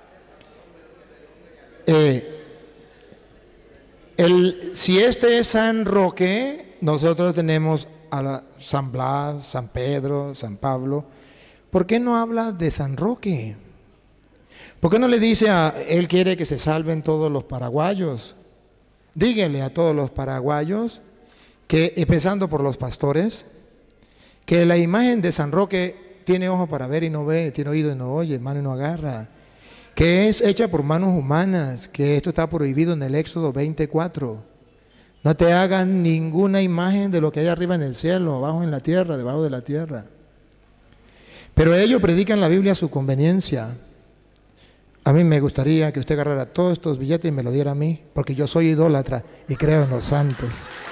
Si este es San Roque, nosotros tenemos a San Blas, San Pedro, San Pablo. ¿Por qué no habla de San Roque? ¿Por qué no le dice él quiere que se salven todos los paraguayos? Díganle a todos los paraguayos, que empezando por los pastores, que la imagen de San Roque tiene ojo para ver y no ve, tiene oído y no oye, mano y no agarra, que es hecha por manos humanas, que esto está prohibido en el Éxodo 24. No te hagan ninguna imagen de lo que hay arriba en el cielo, abajo en la tierra, debajo de la tierra. Pero ellos predican la Biblia a su conveniencia. A mí me gustaría que usted agarrara todos estos billetes y me lo diera a mí, porque yo soy idólatra y creo en los santos.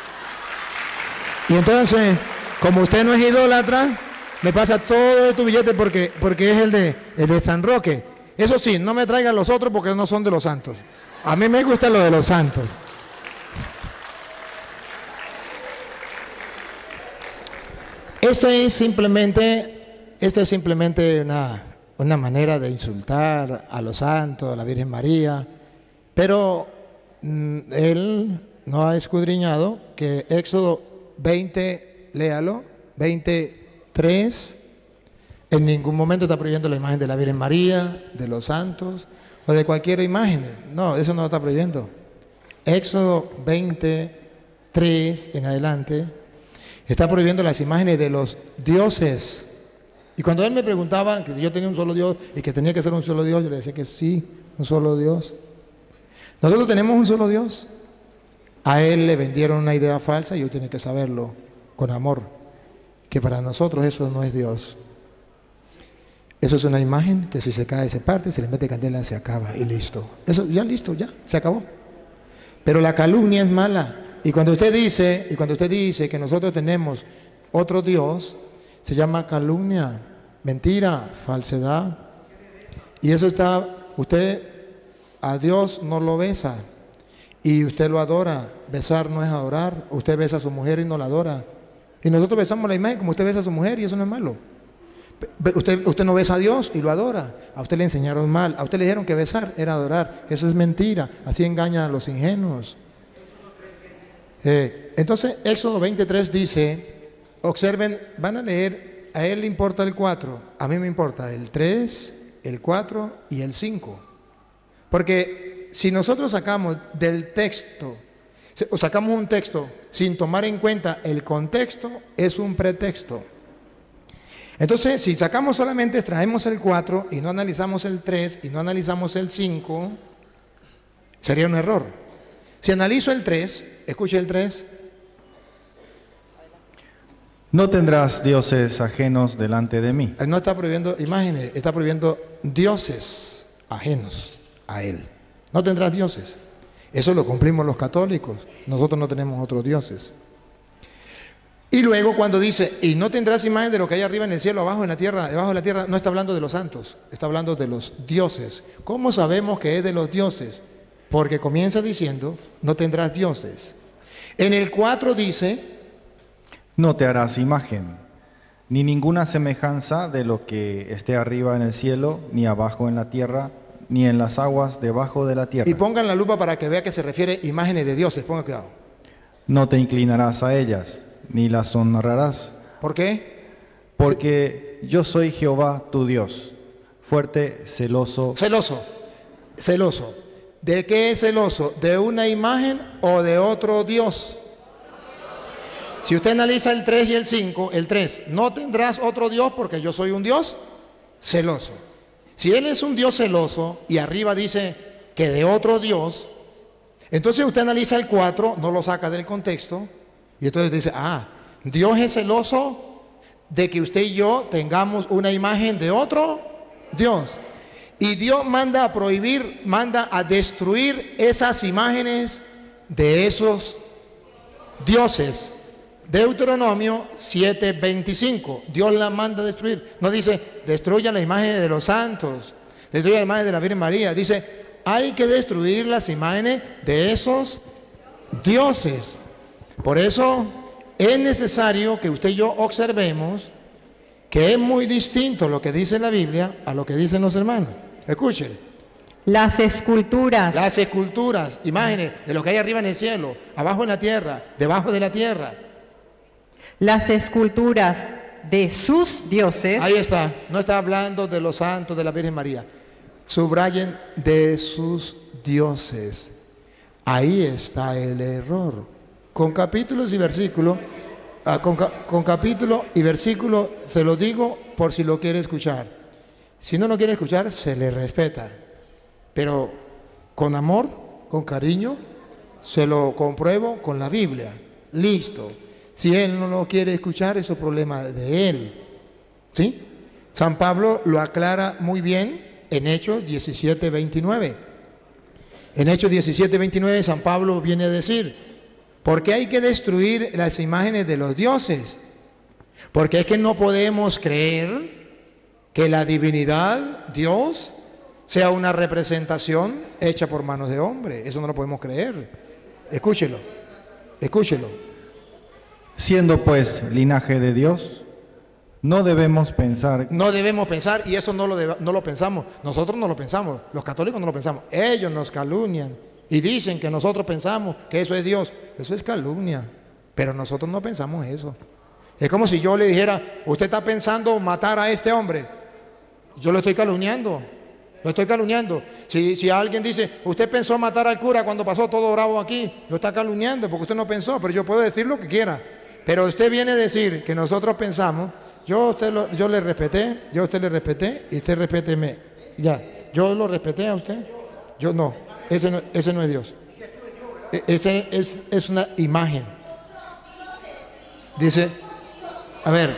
Y entonces, como usted no es idólatra, me pasa todo estos billetes porque es el de San Roque. Eso sí, no me traigan los otros porque no son de los santos. A mí me gusta lo de los santos. Esto es simplemente una manera de insultar a los santos, a la Virgen María, pero él no ha escudriñado que Éxodo 20, léalo, 23, en ningún momento está prohibiendo la imagen de la Virgen María, de los santos o de cualquier imagen. No, eso no lo está prohibiendo. Éxodo 23 en adelante está prohibiendo las imágenes de los dioses. Y cuando él me preguntaba que si yo tenía un solo Dios y que tenía que ser un solo Dios, yo le decía que sí, un solo Dios. Nosotros tenemos un solo Dios. A él le vendieron una idea falsa y hoy tiene que saberlo con amor, que para nosotros eso no es Dios. Eso es una imagen que si se cae, se parte, se le mete candela, se acaba y listo. Eso ya listo, ya, se acabó. Pero la calumnia es mala. Y cuando usted dice que nosotros tenemos otro Dios, se llama calumnia, mentira, falsedad. Y eso está, usted a Dios no lo besa y usted lo adora. Besar no es adorar. Usted besa a su mujer y no la adora. Y nosotros besamos la imagen como usted besa a su mujer y eso no es malo. Usted no besa a Dios y lo adora. A usted le enseñaron mal. A usted le dijeron que besar era adorar. Eso es mentira. Así engañan a los ingenuos. Entonces, Éxodo 23 dice, observen, van a leer, a él le importa el 4, a mí me importa el 3, el 4 y el 5. Porque si nosotros sacamos del texto, o sacamos un texto sin tomar en cuenta el contexto, es un pretexto. Entonces, si sacamos solamente, extraemos el 4 y no analizamos el 3 y no analizamos el 5, sería un error. Si analizo el 3, escuche el 3. No tendrás dioses ajenos delante de mí. No está prohibiendo imágenes, está prohibiendo dioses ajenos a él. No tendrás dioses. Eso lo cumplimos los católicos. Nosotros no tenemos otros dioses. Y luego cuando dice, y no tendrás imagen de lo que hay arriba en el cielo, abajo en la tierra, debajo de la tierra, no está hablando de los santos, está hablando de los dioses. ¿Cómo sabemos que es de los dioses? Porque comienza diciendo, no tendrás dioses. En el 4 dice, no te harás imagen, ni ninguna semejanza de lo que esté arriba en el cielo, ni abajo en la tierra, ni en las aguas debajo de la tierra. Y pongan la lupa para que vea que se refiere a imágenes de dioses, pongan cuidado. No te inclinarás a ellas, ni las honrarás. ¿Por qué? Porque yo soy Jehová tu Dios, fuerte, celoso. Celoso. ¿De qué es celoso? ¿De una imagen o de otro Dios? Si usted analiza el 3 y el 5, el 3, no tendrás otro Dios porque yo soy un Dios celoso. Si Él es un Dios celoso y arriba dice que de otro Dios, entonces usted analiza el 4, no lo saca del contexto y entonces dice, Dios es celoso de que usted y yo tengamos una imagen de otro Dios. Y Dios manda a prohibir, manda a destruir esas imágenes de esos dioses. Deuteronomio 7:25, Dios la manda a destruir. No dice, destruyan las imágenes de los santos, destruyan las imágenes de la Virgen María. Dice, hay que destruir las imágenes de esos dioses. Por eso es necesario que usted y yo observemos que es muy distinto lo que dice la Biblia a lo que dicen los hermanos. Escuchen. Las esculturas. Las esculturas, imágenes de lo que hay arriba en el cielo, abajo en la tierra, debajo de la tierra. Las esculturas de sus dioses. Ahí está, no está hablando de los santos de la Virgen María. Subrayen de sus dioses. Ahí está el error. Con capítulos y versículos, con capítulo y versículo se lo digo por si lo quiere escuchar. Si no lo quiere escuchar, se le respeta. Pero con amor, con cariño, se lo compruebo con la Biblia. Listo. Si él no lo quiere escuchar, eso es problema de él. ¿Sí? San Pablo lo aclara muy bien en Hechos 17:29. En Hechos 17:29 San Pablo viene a decir, ¿por qué hay que destruir las imágenes de los dioses? Porque es que no podemos creer que la divinidad, Dios, sea una representación hecha por manos de hombre. Eso no lo podemos creer. Escúchelo. Siendo pues linaje de Dios, no debemos pensar. No debemos pensar, y eso no lo pensamos. Nosotros no lo pensamos, los católicos no lo pensamos. Ellos nos calumnian y dicen que nosotros pensamos que eso es Dios. Eso es calumnia, pero nosotros no pensamos eso. Es como si yo le dijera, usted está pensando matar a este hombre. Yo lo estoy calumniando. Si alguien dice, usted pensó matar al cura cuando pasó todo bravo aquí, lo está calumniando porque usted no pensó, pero yo puedo decir lo que quiera. Pero usted viene a decir que nosotros pensamos, yo le respeté y usted respéteme. Ya, yo lo respeté a usted. Yo no. Ese no es Dios. Ese es una imagen. Dice, a ver,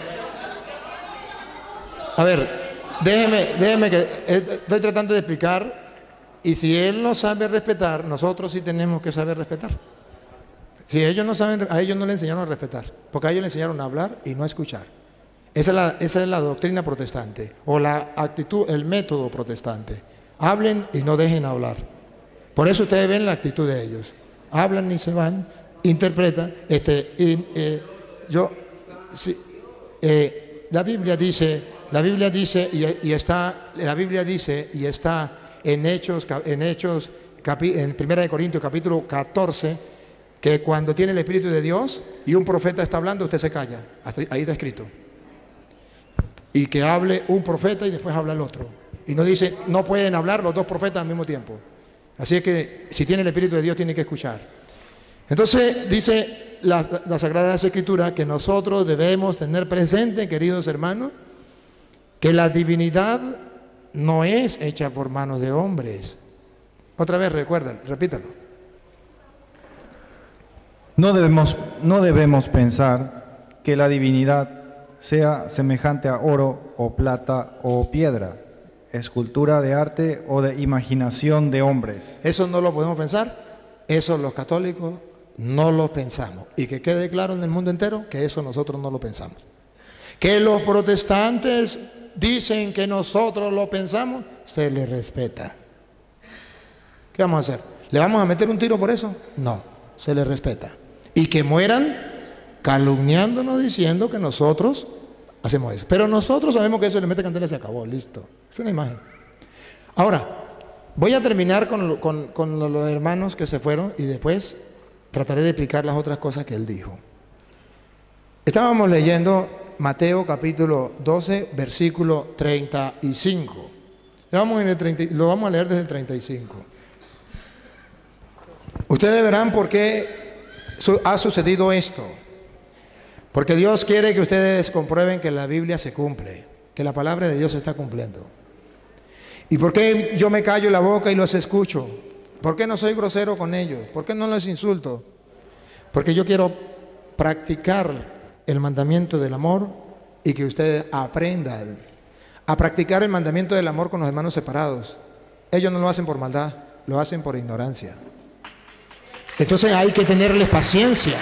déjeme que estoy tratando de explicar, y si él no sabe respetar, nosotros sí tenemos que saber respetar. Si ellos no saben, a ellos no le enseñaron a respetar, porque a ellos le enseñaron a hablar y no a escuchar. Esa es la doctrina protestante, o la actitud, el método protestante. Hablen y no dejen hablar. Por eso ustedes ven la actitud de ellos. Hablan y se van, interpretan. La Biblia dice y está en Hechos, en 1 Corintios capítulo 14, que cuando tiene el Espíritu de Dios y un profeta está hablando, usted se calla. Ahí está escrito. Y que hable un profeta y después habla el otro. Y no dice, no pueden hablar los dos profetas al mismo tiempo. Así es que si tiene el Espíritu de Dios tiene que escuchar. Entonces dice la Sagrada Escritura que nosotros debemos tener presente, queridos hermanos, que la divinidad no es hecha por manos de hombres. Otra vez recuerdan, repítalo. No debemos pensar que la divinidad sea semejante a oro o plata o piedra, escultura de arte o de imaginación de hombres. Eso no lo podemos pensar, eso los católicos no lo pensamos. Y que quede claro en el mundo entero que eso nosotros no lo pensamos. Que los protestantes dicen que nosotros lo pensamos, se les respeta. ¿Qué vamos a hacer? ¿Le vamos a meter un tiro por eso? No, se les respeta. Y que mueran calumniándonos diciendo que nosotros hacemos eso. Pero nosotros sabemos que eso le mete candela y se acabó, listo. Es una imagen. Ahora, voy a terminar con los hermanos que se fueron y después trataré de explicar las otras cosas que él dijo. Estábamos leyendo Mateo capítulo 12, versículo 35. Lo vamos a leer desde el 35. Ustedes verán por qué ha sucedido esto. Porque Dios quiere que ustedes comprueben que la Biblia se cumple, que la palabra de Dios se está cumpliendo. ¿Y por qué yo me callo la boca y los escucho? ¿Por qué no soy grosero con ellos? ¿Por qué no los insulto? Porque yo quiero practicar el mandamiento del amor y que ustedes aprendan a practicar el mandamiento del amor con los hermanos separados. Ellos no lo hacen por maldad, lo hacen por ignorancia. Entonces hay que tenerles paciencia.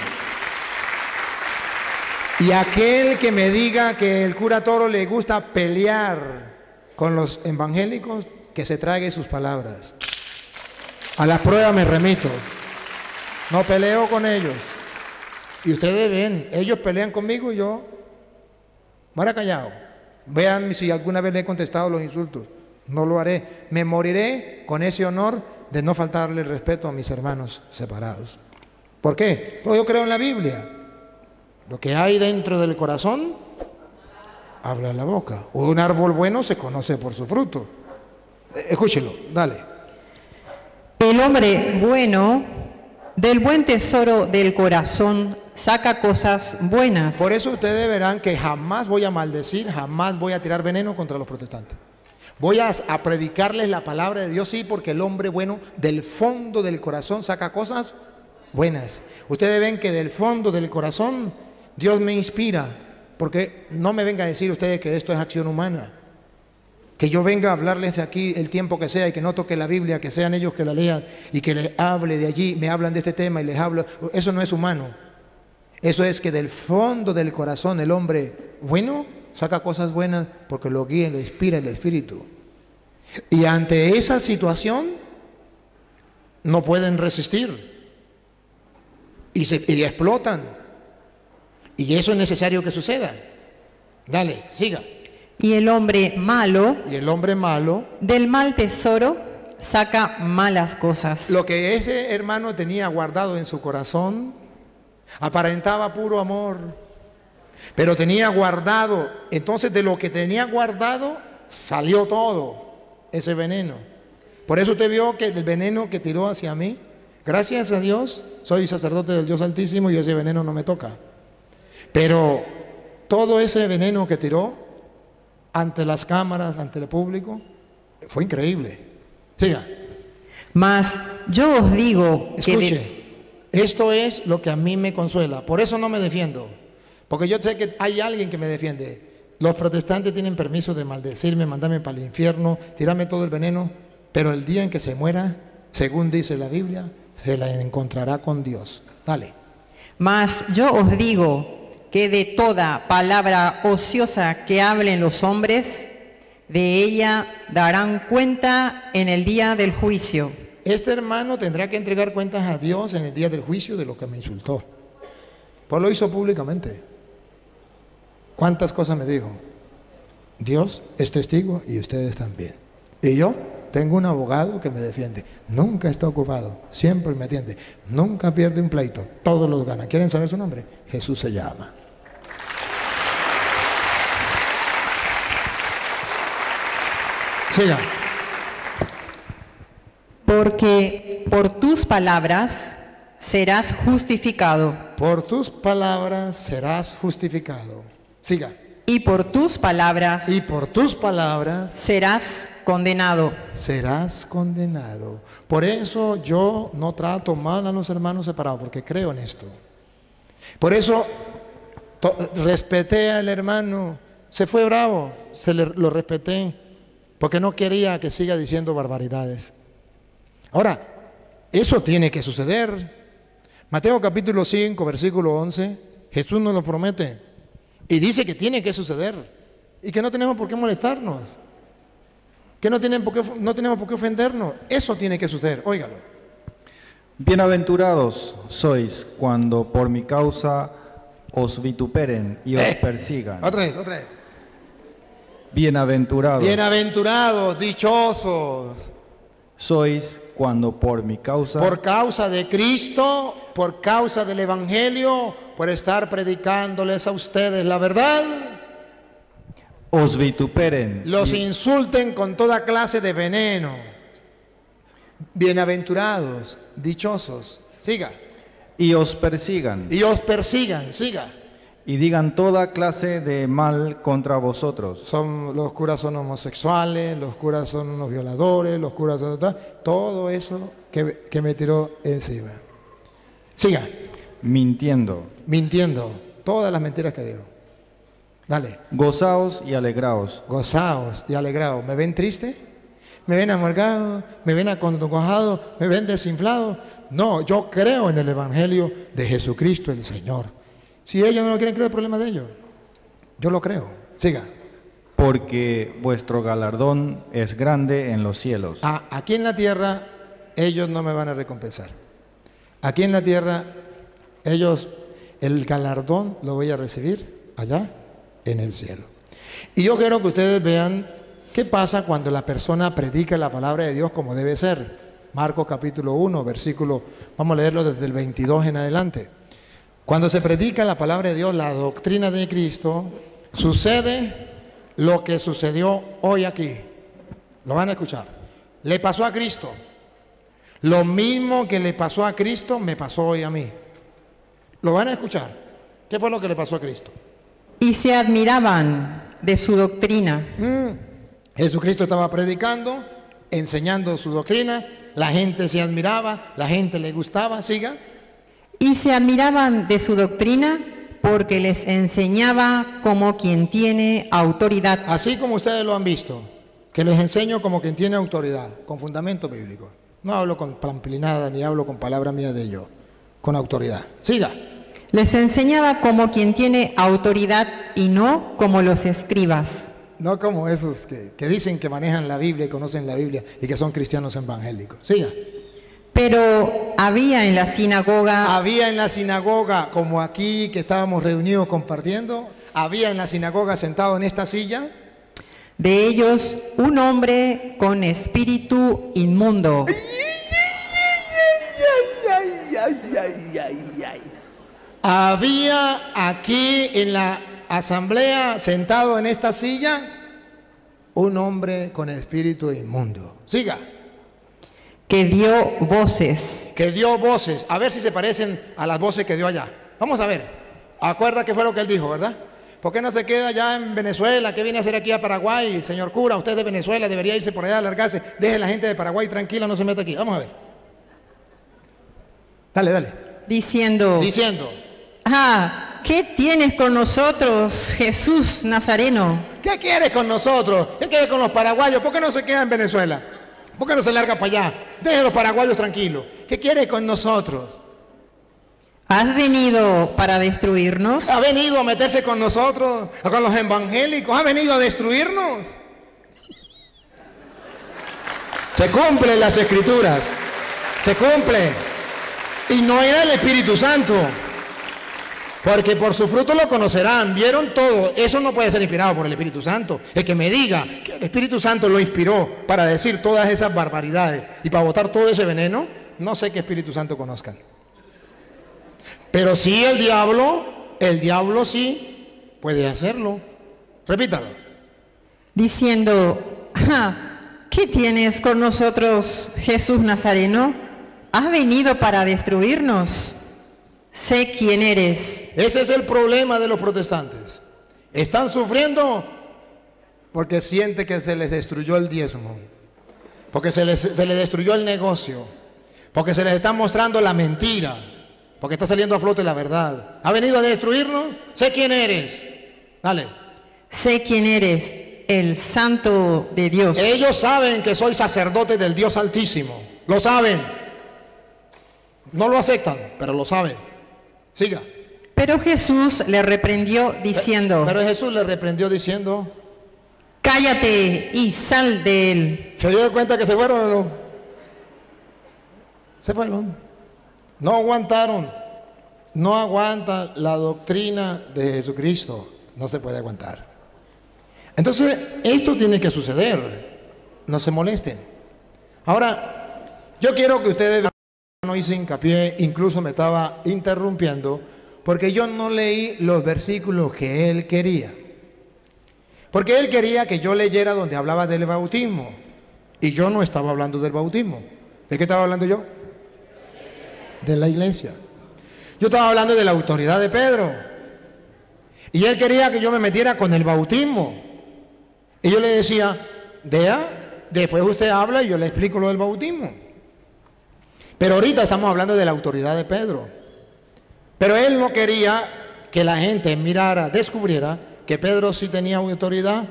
Y aquel que me diga que el cura Toro le gusta pelear con los evangélicos, que se trague sus palabras. A las pruebas me remito. No peleo con ellos. Y ustedes ven, ellos pelean conmigo y yo me callado. Vean si alguna vez le he contestado los insultos. No lo haré. Me moriré con ese honor de no faltarle el respeto a mis hermanos separados. ¿Por qué? Porque yo creo en la Biblia. Lo que hay dentro del corazón, habla en la boca. Un árbol bueno se conoce por su fruto. Escúchelo, dale. El hombre bueno, del buen tesoro del corazón, saca cosas buenas. Por eso ustedes verán que jamás voy a maldecir, jamás voy a tirar veneno contra los protestantes. Voy a predicarles la palabra de Dios, sí, porque el hombre bueno del fondo del corazón saca cosas buenas. Ustedes ven que del fondo del corazón Dios me inspira, porque no me venga a decir ustedes que esto es acción humana. Que yo venga a hablarles aquí el tiempo que sea y que no toque la Biblia, que sean ellos que la lean y que les hable de allí, me hablan de este tema y les hablo. Eso no es humano. Eso es que del fondo del corazón el hombre bueno saca cosas buenas porque lo guía y lo inspira el Espíritu. Y ante esa situación no pueden resistir y explotan. Y eso es necesario que suceda. Dale, siga. Y el hombre malo, del mal tesoro, saca malas cosas. Lo que ese hermano tenía guardado en su corazón aparentaba puro amor, pero tenía guardado, entonces de lo que tenía guardado salió todo ese veneno. Por eso usted vio que el veneno que tiró hacia mí, gracias a Dios, soy sacerdote del Dios Altísimo y ese veneno no me toca. Pero todo ese veneno que tiró ante las cámaras, ante el público, fue increíble. Siga. Mas yo os digo que Escuche, esto es lo que a mí me consuela. Por eso no me defiendo. Porque yo sé que hay alguien que me defiende. Los protestantes tienen permiso de maldecirme, mandarme para el infierno, tirarme todo el veneno. Pero el día en que se muera, según dice la Biblia, se la encontrará con Dios. Dale. Mas yo os digo que de toda palabra ociosa que hablen los hombres, de ella darán cuenta en el día del juicio. Este hermano tendrá que entregar cuentas a Dios en el día del juicio de lo que me insultó. Pues lo hizo públicamente. ¿Cuántas cosas me dijo? Dios es testigo y ustedes también. Y yo tengo un abogado que me defiende. Nunca está ocupado, siempre me atiende. Nunca pierde un pleito, todos los gana. ¿Quieren saber su nombre? Jesús se llama. Siga. Porque por tus palabras serás justificado. Por tus palabras serás justificado. Siga. Y por tus palabras Y por tus palabras serás condenado. serás condenado. Por eso yo no trato mal a los hermanos separados, porque creo en esto. Por eso respeté al hermano. Se fue bravo, lo respeté, porque no quería que siga diciendo barbaridades. Ahora, eso tiene que suceder. Mateo capítulo 5, versículo 11, Jesús nos lo promete. Y dice que tiene que suceder. Y que no tenemos por qué molestarnos. Que no tenemos por qué ofendernos. Eso tiene que suceder. Óigalo. Bienaventurados sois cuando por mi causa os vituperen y os persigan. Otra vez, otra vez. Bienaventurados Bienaventurados, dichosos. sois cuando por mi causa Por causa de Cristo, por causa del Evangelio, por estar predicándoles a ustedes la verdad, os vituperen los y, insulten con toda clase de veneno. Bienaventurados, dichosos. Siga. y os persigan Y os persigan. Siga. y digan toda clase de mal contra vosotros. Los curas son homosexuales, los curas son unos violadores, los curas son todo eso que me tiró encima. Siga. Mintiendo. Mintiendo. Todas las mentiras que digo. Dale. Gozaos y alegraos, Gozaos y alegraos. ¿Me ven triste? ¿Me ven amargado? ¿Me ven acongojado? ¿Me ven desinflado? No, yo creo en el Evangelio de Jesucristo el Señor. Si ellos no lo quieren creer, el problema de ellos. Yo lo creo. Siga. porque vuestro galardón es grande en los cielos. Aquí en la tierra ellos no me van a recompensar. Aquí en la tierra ellos, el galardón lo voy a recibir allá en el cielo. Y yo quiero que ustedes vean qué pasa cuando la persona predica la palabra de Dios como debe ser. Marcos capítulo 1, versículo, vamos a leerlo desde el 22 en adelante. Cuando se predica la palabra de Dios, la doctrina de Cristo, sucede lo que sucedió hoy aquí. Lo van a escuchar. Le pasó a Cristo. Lo mismo que le pasó a Cristo, me pasó hoy a mí. Lo van a escuchar. ¿Qué fue lo que le pasó a Cristo? Y se admiraban de su doctrina. Jesucristo estaba predicando, enseñando su doctrina. La gente se admiraba, la gente le gustaba. Siga. Y se admiraban de su doctrina porque les enseñaba como quien tiene autoridad. Así como ustedes lo han visto, que les enseño como quien tiene autoridad, con fundamento bíblico. No hablo con pamplinada ni hablo con palabra mía de yo, con autoridad. Siga. Les enseñaba como quien tiene autoridad y no como los escribas. No como esos que dicen que manejan la Biblia y conocen la Biblia y que son cristianos evangélicos. Siga. Pero había en la sinagoga, Había en la sinagoga, como aquí que estábamos reunidos compartiendo, había en la sinagoga sentado en esta silla, de ellos un hombre con espíritu inmundo. había aquí en la asamblea sentado en esta silla un hombre con espíritu inmundo. Siga. Que dio voces. Que dio voces, a ver si se parecen a las voces que dio allá. Vamos a ver. Acuerda que fue lo que él dijo, ¿verdad? ¿Por qué no se queda allá en Venezuela? ¿Qué viene a hacer aquí a Paraguay? Señor cura, usted es de Venezuela, debería irse por allá a alargarse. Deje a la gente de Paraguay tranquila, no se meta aquí. Vamos a ver. Dale. Diciendo, ¿qué tienes con nosotros, Jesús Nazareno? ¿Qué quieres con nosotros? ¿Qué quieres con los paraguayos? ¿Por qué no se queda en Venezuela? ¿Por qué no se larga para allá? Deje a los paraguayos tranquilos. ¿Qué quieres con nosotros? ¿Has venido para destruirnos? ¿Ha venido a meterse con nosotros, con los evangélicos? ¿Ha venido a destruirnos? Se cumplen las escrituras. Se cumple. Y no era el Espíritu Santo. Porque por su fruto lo conocerán. ¿Vieron todo? Eso no puede ser inspirado por el Espíritu Santo. El que me diga que el Espíritu Santo lo inspiró para decir todas esas barbaridades y para botar todo ese veneno, no sé qué Espíritu Santo conozcan. Pero sí el diablo sí puede hacerlo. Repítalo. Diciendo, ¿qué tienes con nosotros, Jesús Nazareno? ¿Has venido para destruirnos? Sé quién eres. Ese es el problema de los protestantes. Están sufriendo porque sienten que se les destruyó el diezmo, porque se les destruyó el negocio, porque se les está mostrando la mentira, porque está saliendo a flote la verdad. ¿Ha venido a destruirnos? Sé quién eres. Dale. Sé quién eres, el Santo de Dios. Ellos saben que soy sacerdote del Dios Altísimo. Lo saben. No lo aceptan, pero lo saben. Siga. Pero Jesús le reprendió diciendo, cállate y sal de él. ¿Se dio cuenta que se fueron o no? Se fueron. No aguantaron. No aguanta la doctrina de Jesucristo. No se puede aguantar. Entonces, esto tiene que suceder. No se molesten. Ahora, yo quiero que ustedes no hice hincapié, incluso me estaba interrumpiendo, porque yo no leí los versículos que él quería. Porque él quería que yo leyera donde hablaba del bautismo. Y yo no estaba hablando del bautismo. ¿De qué estaba hablando yo? De la iglesia. Yo estaba hablando de la autoridad de Pedro. Y él quería que yo me metiera con el bautismo. Y yo le decía, después usted habla y yo le explico lo del bautismo. Pero ahorita estamos hablando de la autoridad de Pedro. Pero él no quería que la gente mirara, descubriera que Pedro sí tenía autoridad.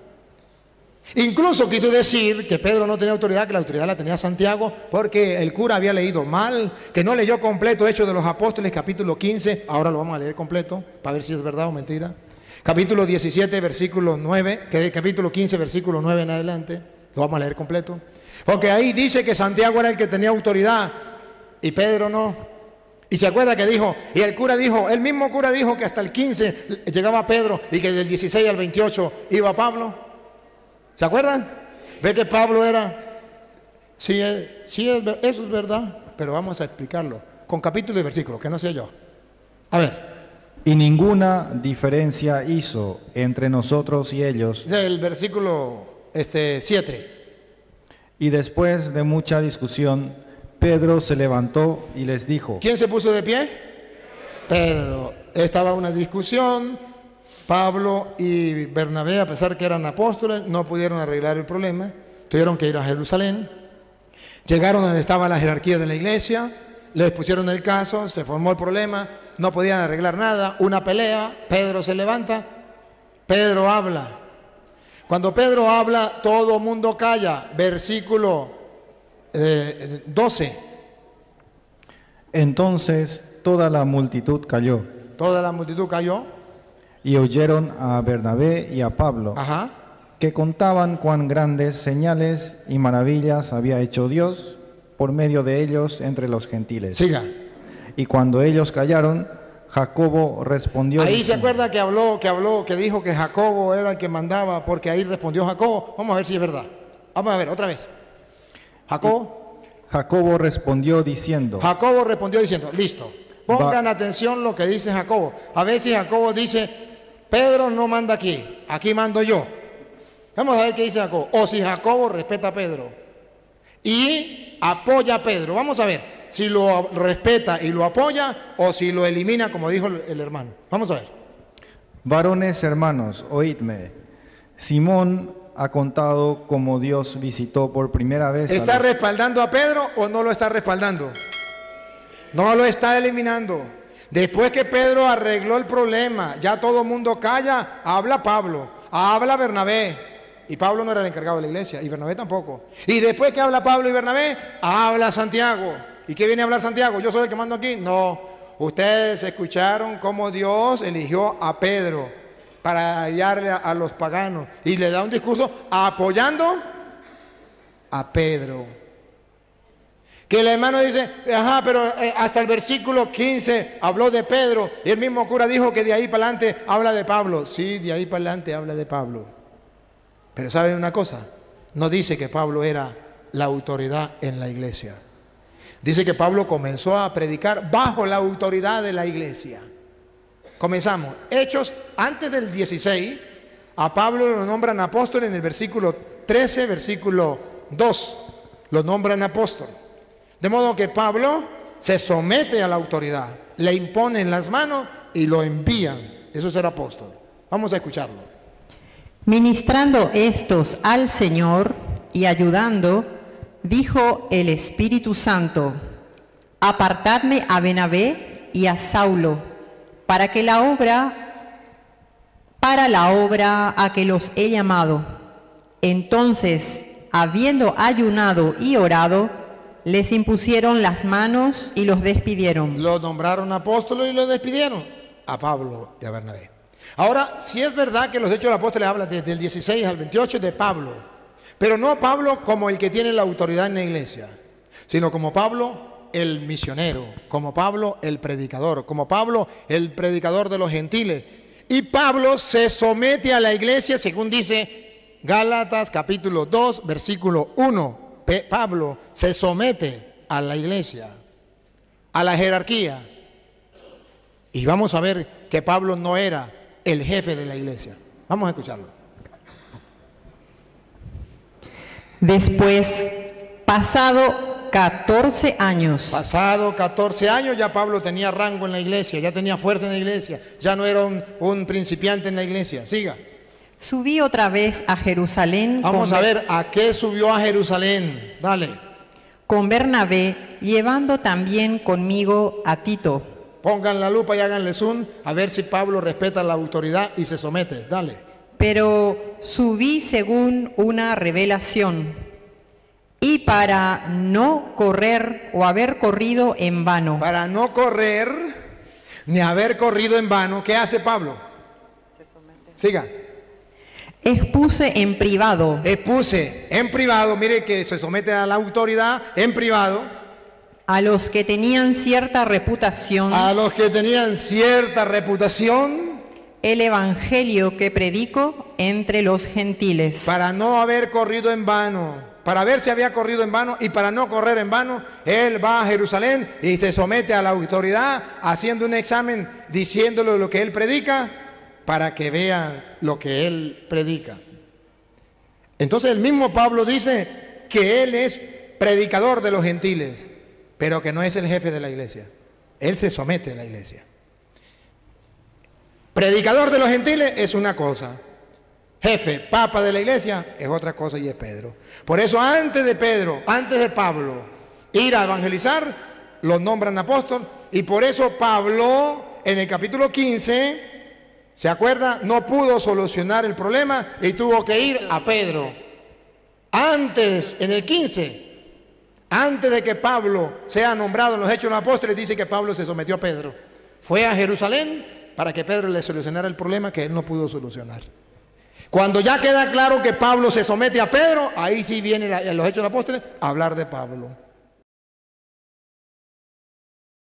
Incluso quiso decir que Pedro no tenía autoridad, que la autoridad la tenía Santiago, porque el cura había leído mal, que no leyó completo Hechos de los Apóstoles, capítulo 15, ahora lo vamos a leer completo, para ver si es verdad o mentira. Capítulo 17, versículo 9, capítulo 15, versículo 9 en adelante, lo vamos a leer completo. Porque ahí dice que Santiago era el que tenía autoridad y Pedro no. Y se acuerda que dijo, y el cura dijo, el mismo cura dijo que hasta el 15 llegaba Pedro y que del 16 al 28 iba Pablo. ¿Se acuerdan? Ve que Pablo era, eso es verdad, pero vamos a explicarlo con capítulo y versículo, que no sé yo. A ver. Y ninguna diferencia hizo entre nosotros y ellos. El versículo 7. Y después de mucha discusión, Pedro se levantó y les dijo. ¿Quién se puso de pie? Pedro. Estaba una discusión. Pablo y Bernabé, a pesar que eran apóstoles, no pudieron arreglar el problema. Tuvieron que ir a Jerusalén. Llegaron donde estaba la jerarquía de la iglesia. Les pusieron el caso, se formó el problema. No podían arreglar nada. Una pelea. Pedro se levanta. Pedro habla. Cuando Pedro habla, todo mundo calla. Versículo 12. Entonces toda la multitud calló. Toda la multitud cayó. Y oyeron a Bernabé y a Pablo, que contaban cuán grandes señales y maravillas había hecho Dios por medio de ellos entre los gentiles. Siga. Y cuando ellos callaron, Jacobo respondió. Ahí diciendo, se acuerda que dijo que Jacobo era el que mandaba, porque ahí respondió Jacobo. Vamos a ver si es verdad. Vamos a ver otra vez. Jacobo respondió diciendo. Listo. Pongan atención lo que dice Jacobo. A ver si Jacobo dice, Pedro no manda aquí mando yo. Vamos a ver qué dice Jacobo. O si Jacobo respeta a Pedro y apoya a Pedro. Vamos a ver si lo respeta y lo apoya o si lo elimina, como dijo el hermano. Vamos a ver. Varones hermanos, oídme. Simón ha contado cómo Dios visitó por primera vez a ¿Está los... respaldando a Pedro o no lo está respaldando? No lo está eliminando. Después que Pedro arregló el problema, ya todo el mundo calla, habla Pablo, habla Bernabé. Y Pablo no era el encargado de la iglesia, y Bernabé tampoco. Y después que habla Pablo y Bernabé, habla Santiago. ¿Y qué viene a hablar Santiago? ¿Yo soy el que mando aquí? No. Ustedes escucharon cómo Dios eligió a Pedro para hallarle a los paganos. Y le da un discurso apoyando a Pedro. Que el hermano dice, ajá, pero hasta el versículo 15 habló de Pedro. Y el mismo cura dijo que de ahí para adelante habla de Pablo. Sí, de ahí para adelante habla de Pablo. Pero ¿saben una cosa? No dice que Pablo era la autoridad en la iglesia. Dice que Pablo comenzó a predicar bajo la autoridad de la iglesia. Comenzamos. Hechos, antes del 16, a Pablo lo nombran apóstol en el versículo 13, versículo 2. Lo nombran apóstol. De modo que Pablo se somete a la autoridad, le imponen las manos y lo envían. Eso es ser apóstol. Vamos a escucharlo. Ministrando estos al Señor y ayudando, dijo el Espíritu Santo: apartadme a Bernabé y a Saulo, para la obra a que los he llamado. Entonces, habiendo ayunado y orado, les impusieron las manos y los despidieron. Los nombraron apóstoles y los despidieron, a Pablo y a Bernabé. Ahora, si es verdad que los Hechos de los Apóstoles hablan desde el 16 al 28 de Pablo, pero no Pablo como el que tiene la autoridad en la iglesia, sino como Pablo el misionero, como Pablo el predicador, como Pablo el predicador de los gentiles. Y Pablo se somete a la iglesia, según dice Gálatas capítulo 2, versículo 1. Pablo se somete a la iglesia, a la jerarquía. Y vamos a ver que Pablo no era el jefe de la iglesia. Vamos a escucharlo. Después, pasado 14 años. Pasado 14 años ya Pablo tenía rango en la iglesia, ya tenía fuerza en la iglesia, ya no era un principiante en la iglesia. Siga. Subí otra vez a Jerusalén. Vamos a ver a qué subió a Jerusalén. Dale. Con Bernabé, llevando también conmigo a Tito. Pongan la lupa y háganle zoom a ver si Pablo respeta la autoridad y se somete. Dale. Pero subí según una revelación, y para no correr o haber corrido en vano. Para no correr ni haber corrido en vano, ¿qué hace Pablo? Se somete. Siga. Expuse en privado. Expuse en privado, mire que se somete a la autoridad en privado. A los que tenían cierta reputación. A los que tenían cierta reputación. El evangelio que predico entre los gentiles. Para no haber corrido en vano, para ver si había corrido en vano y para no correr en vano, él va a Jerusalén y se somete a la autoridad haciendo un examen, diciéndole lo que él predica, para que vean lo que él predica. Entonces el mismo Pablo dice que él es predicador de los gentiles, pero que no es el jefe de la iglesia. Él se somete a la iglesia. Predicador de los gentiles es una cosa, jefe, papa de la iglesia es otra cosa, y es Pedro. Por eso antes de Pablo ir a evangelizar, lo nombran apóstol, y por eso Pablo en el capítulo 15, ¿se acuerda? No pudo solucionar el problema y tuvo que ir a Pedro. Antes, en el 15, antes de que Pablo sea nombrado en los Hechos de los Apóstoles, dice que Pablo se sometió a Pedro. Fue a Jerusalén para que Pedro le solucionara el problema que él no pudo solucionar. Cuando ya queda claro que Pablo se somete a Pedro, ahí sí viene en los Hechos de los Apóstoles a hablar de Pablo.